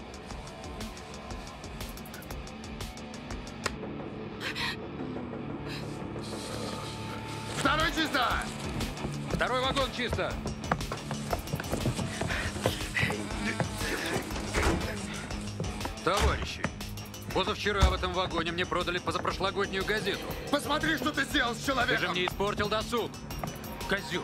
Второй чисто! Второй вагон чисто! Товарищи, позавчера в этом вагоне мне продали позапрошлогоднюю газету. Посмотри, что ты сделал с человеком! Ты же мне испортил досуг, козел.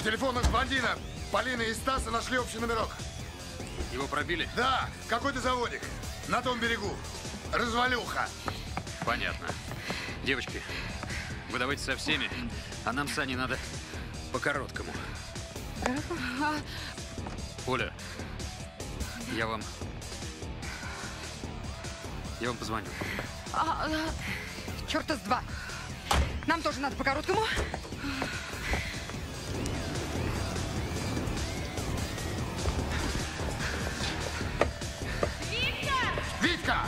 телефонах блондина Полины и Стаса нашли общий номерок. Его пробили? Да, какой-то заводик. На том берегу. Развалюха. Понятно. Девочки, вы давайте со всеми, а нам с Аней надо по-короткому. Оля, я вам позвоню. Черта с два. Нам тоже надо по-короткому. Витька!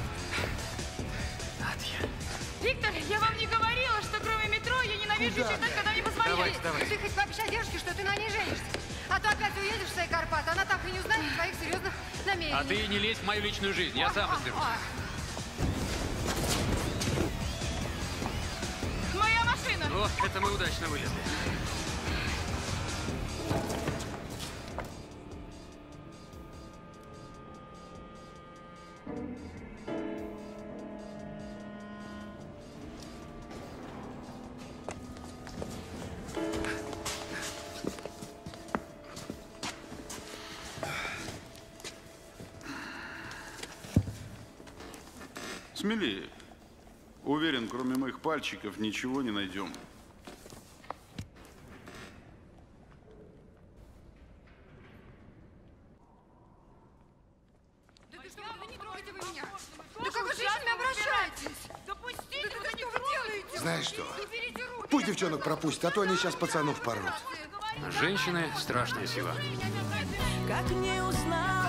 Виктор, я вам не говорила, что кроме метро я ненавижу читать, когда мне позвонили. Ты хоть пообещай девушке, что ты на ней женишься. А то опять уедешь в свои Карпаты, она так и не узнает твоих серьезных намерений. А ты не лезь в мою личную жизнь, я сам разберусь. Моя машина! О, это мы удачно вылезли. Смелее. Уверен, кроме моих пальчиков ничего не найдем. Да как вы с женщинами обращаетесь? Да пустите, да что вы делаете? Знаешь что? Пусть девчонок пропустят, а то они сейчас пацанов порвут. Женщины – страшная сила. Как не узнать?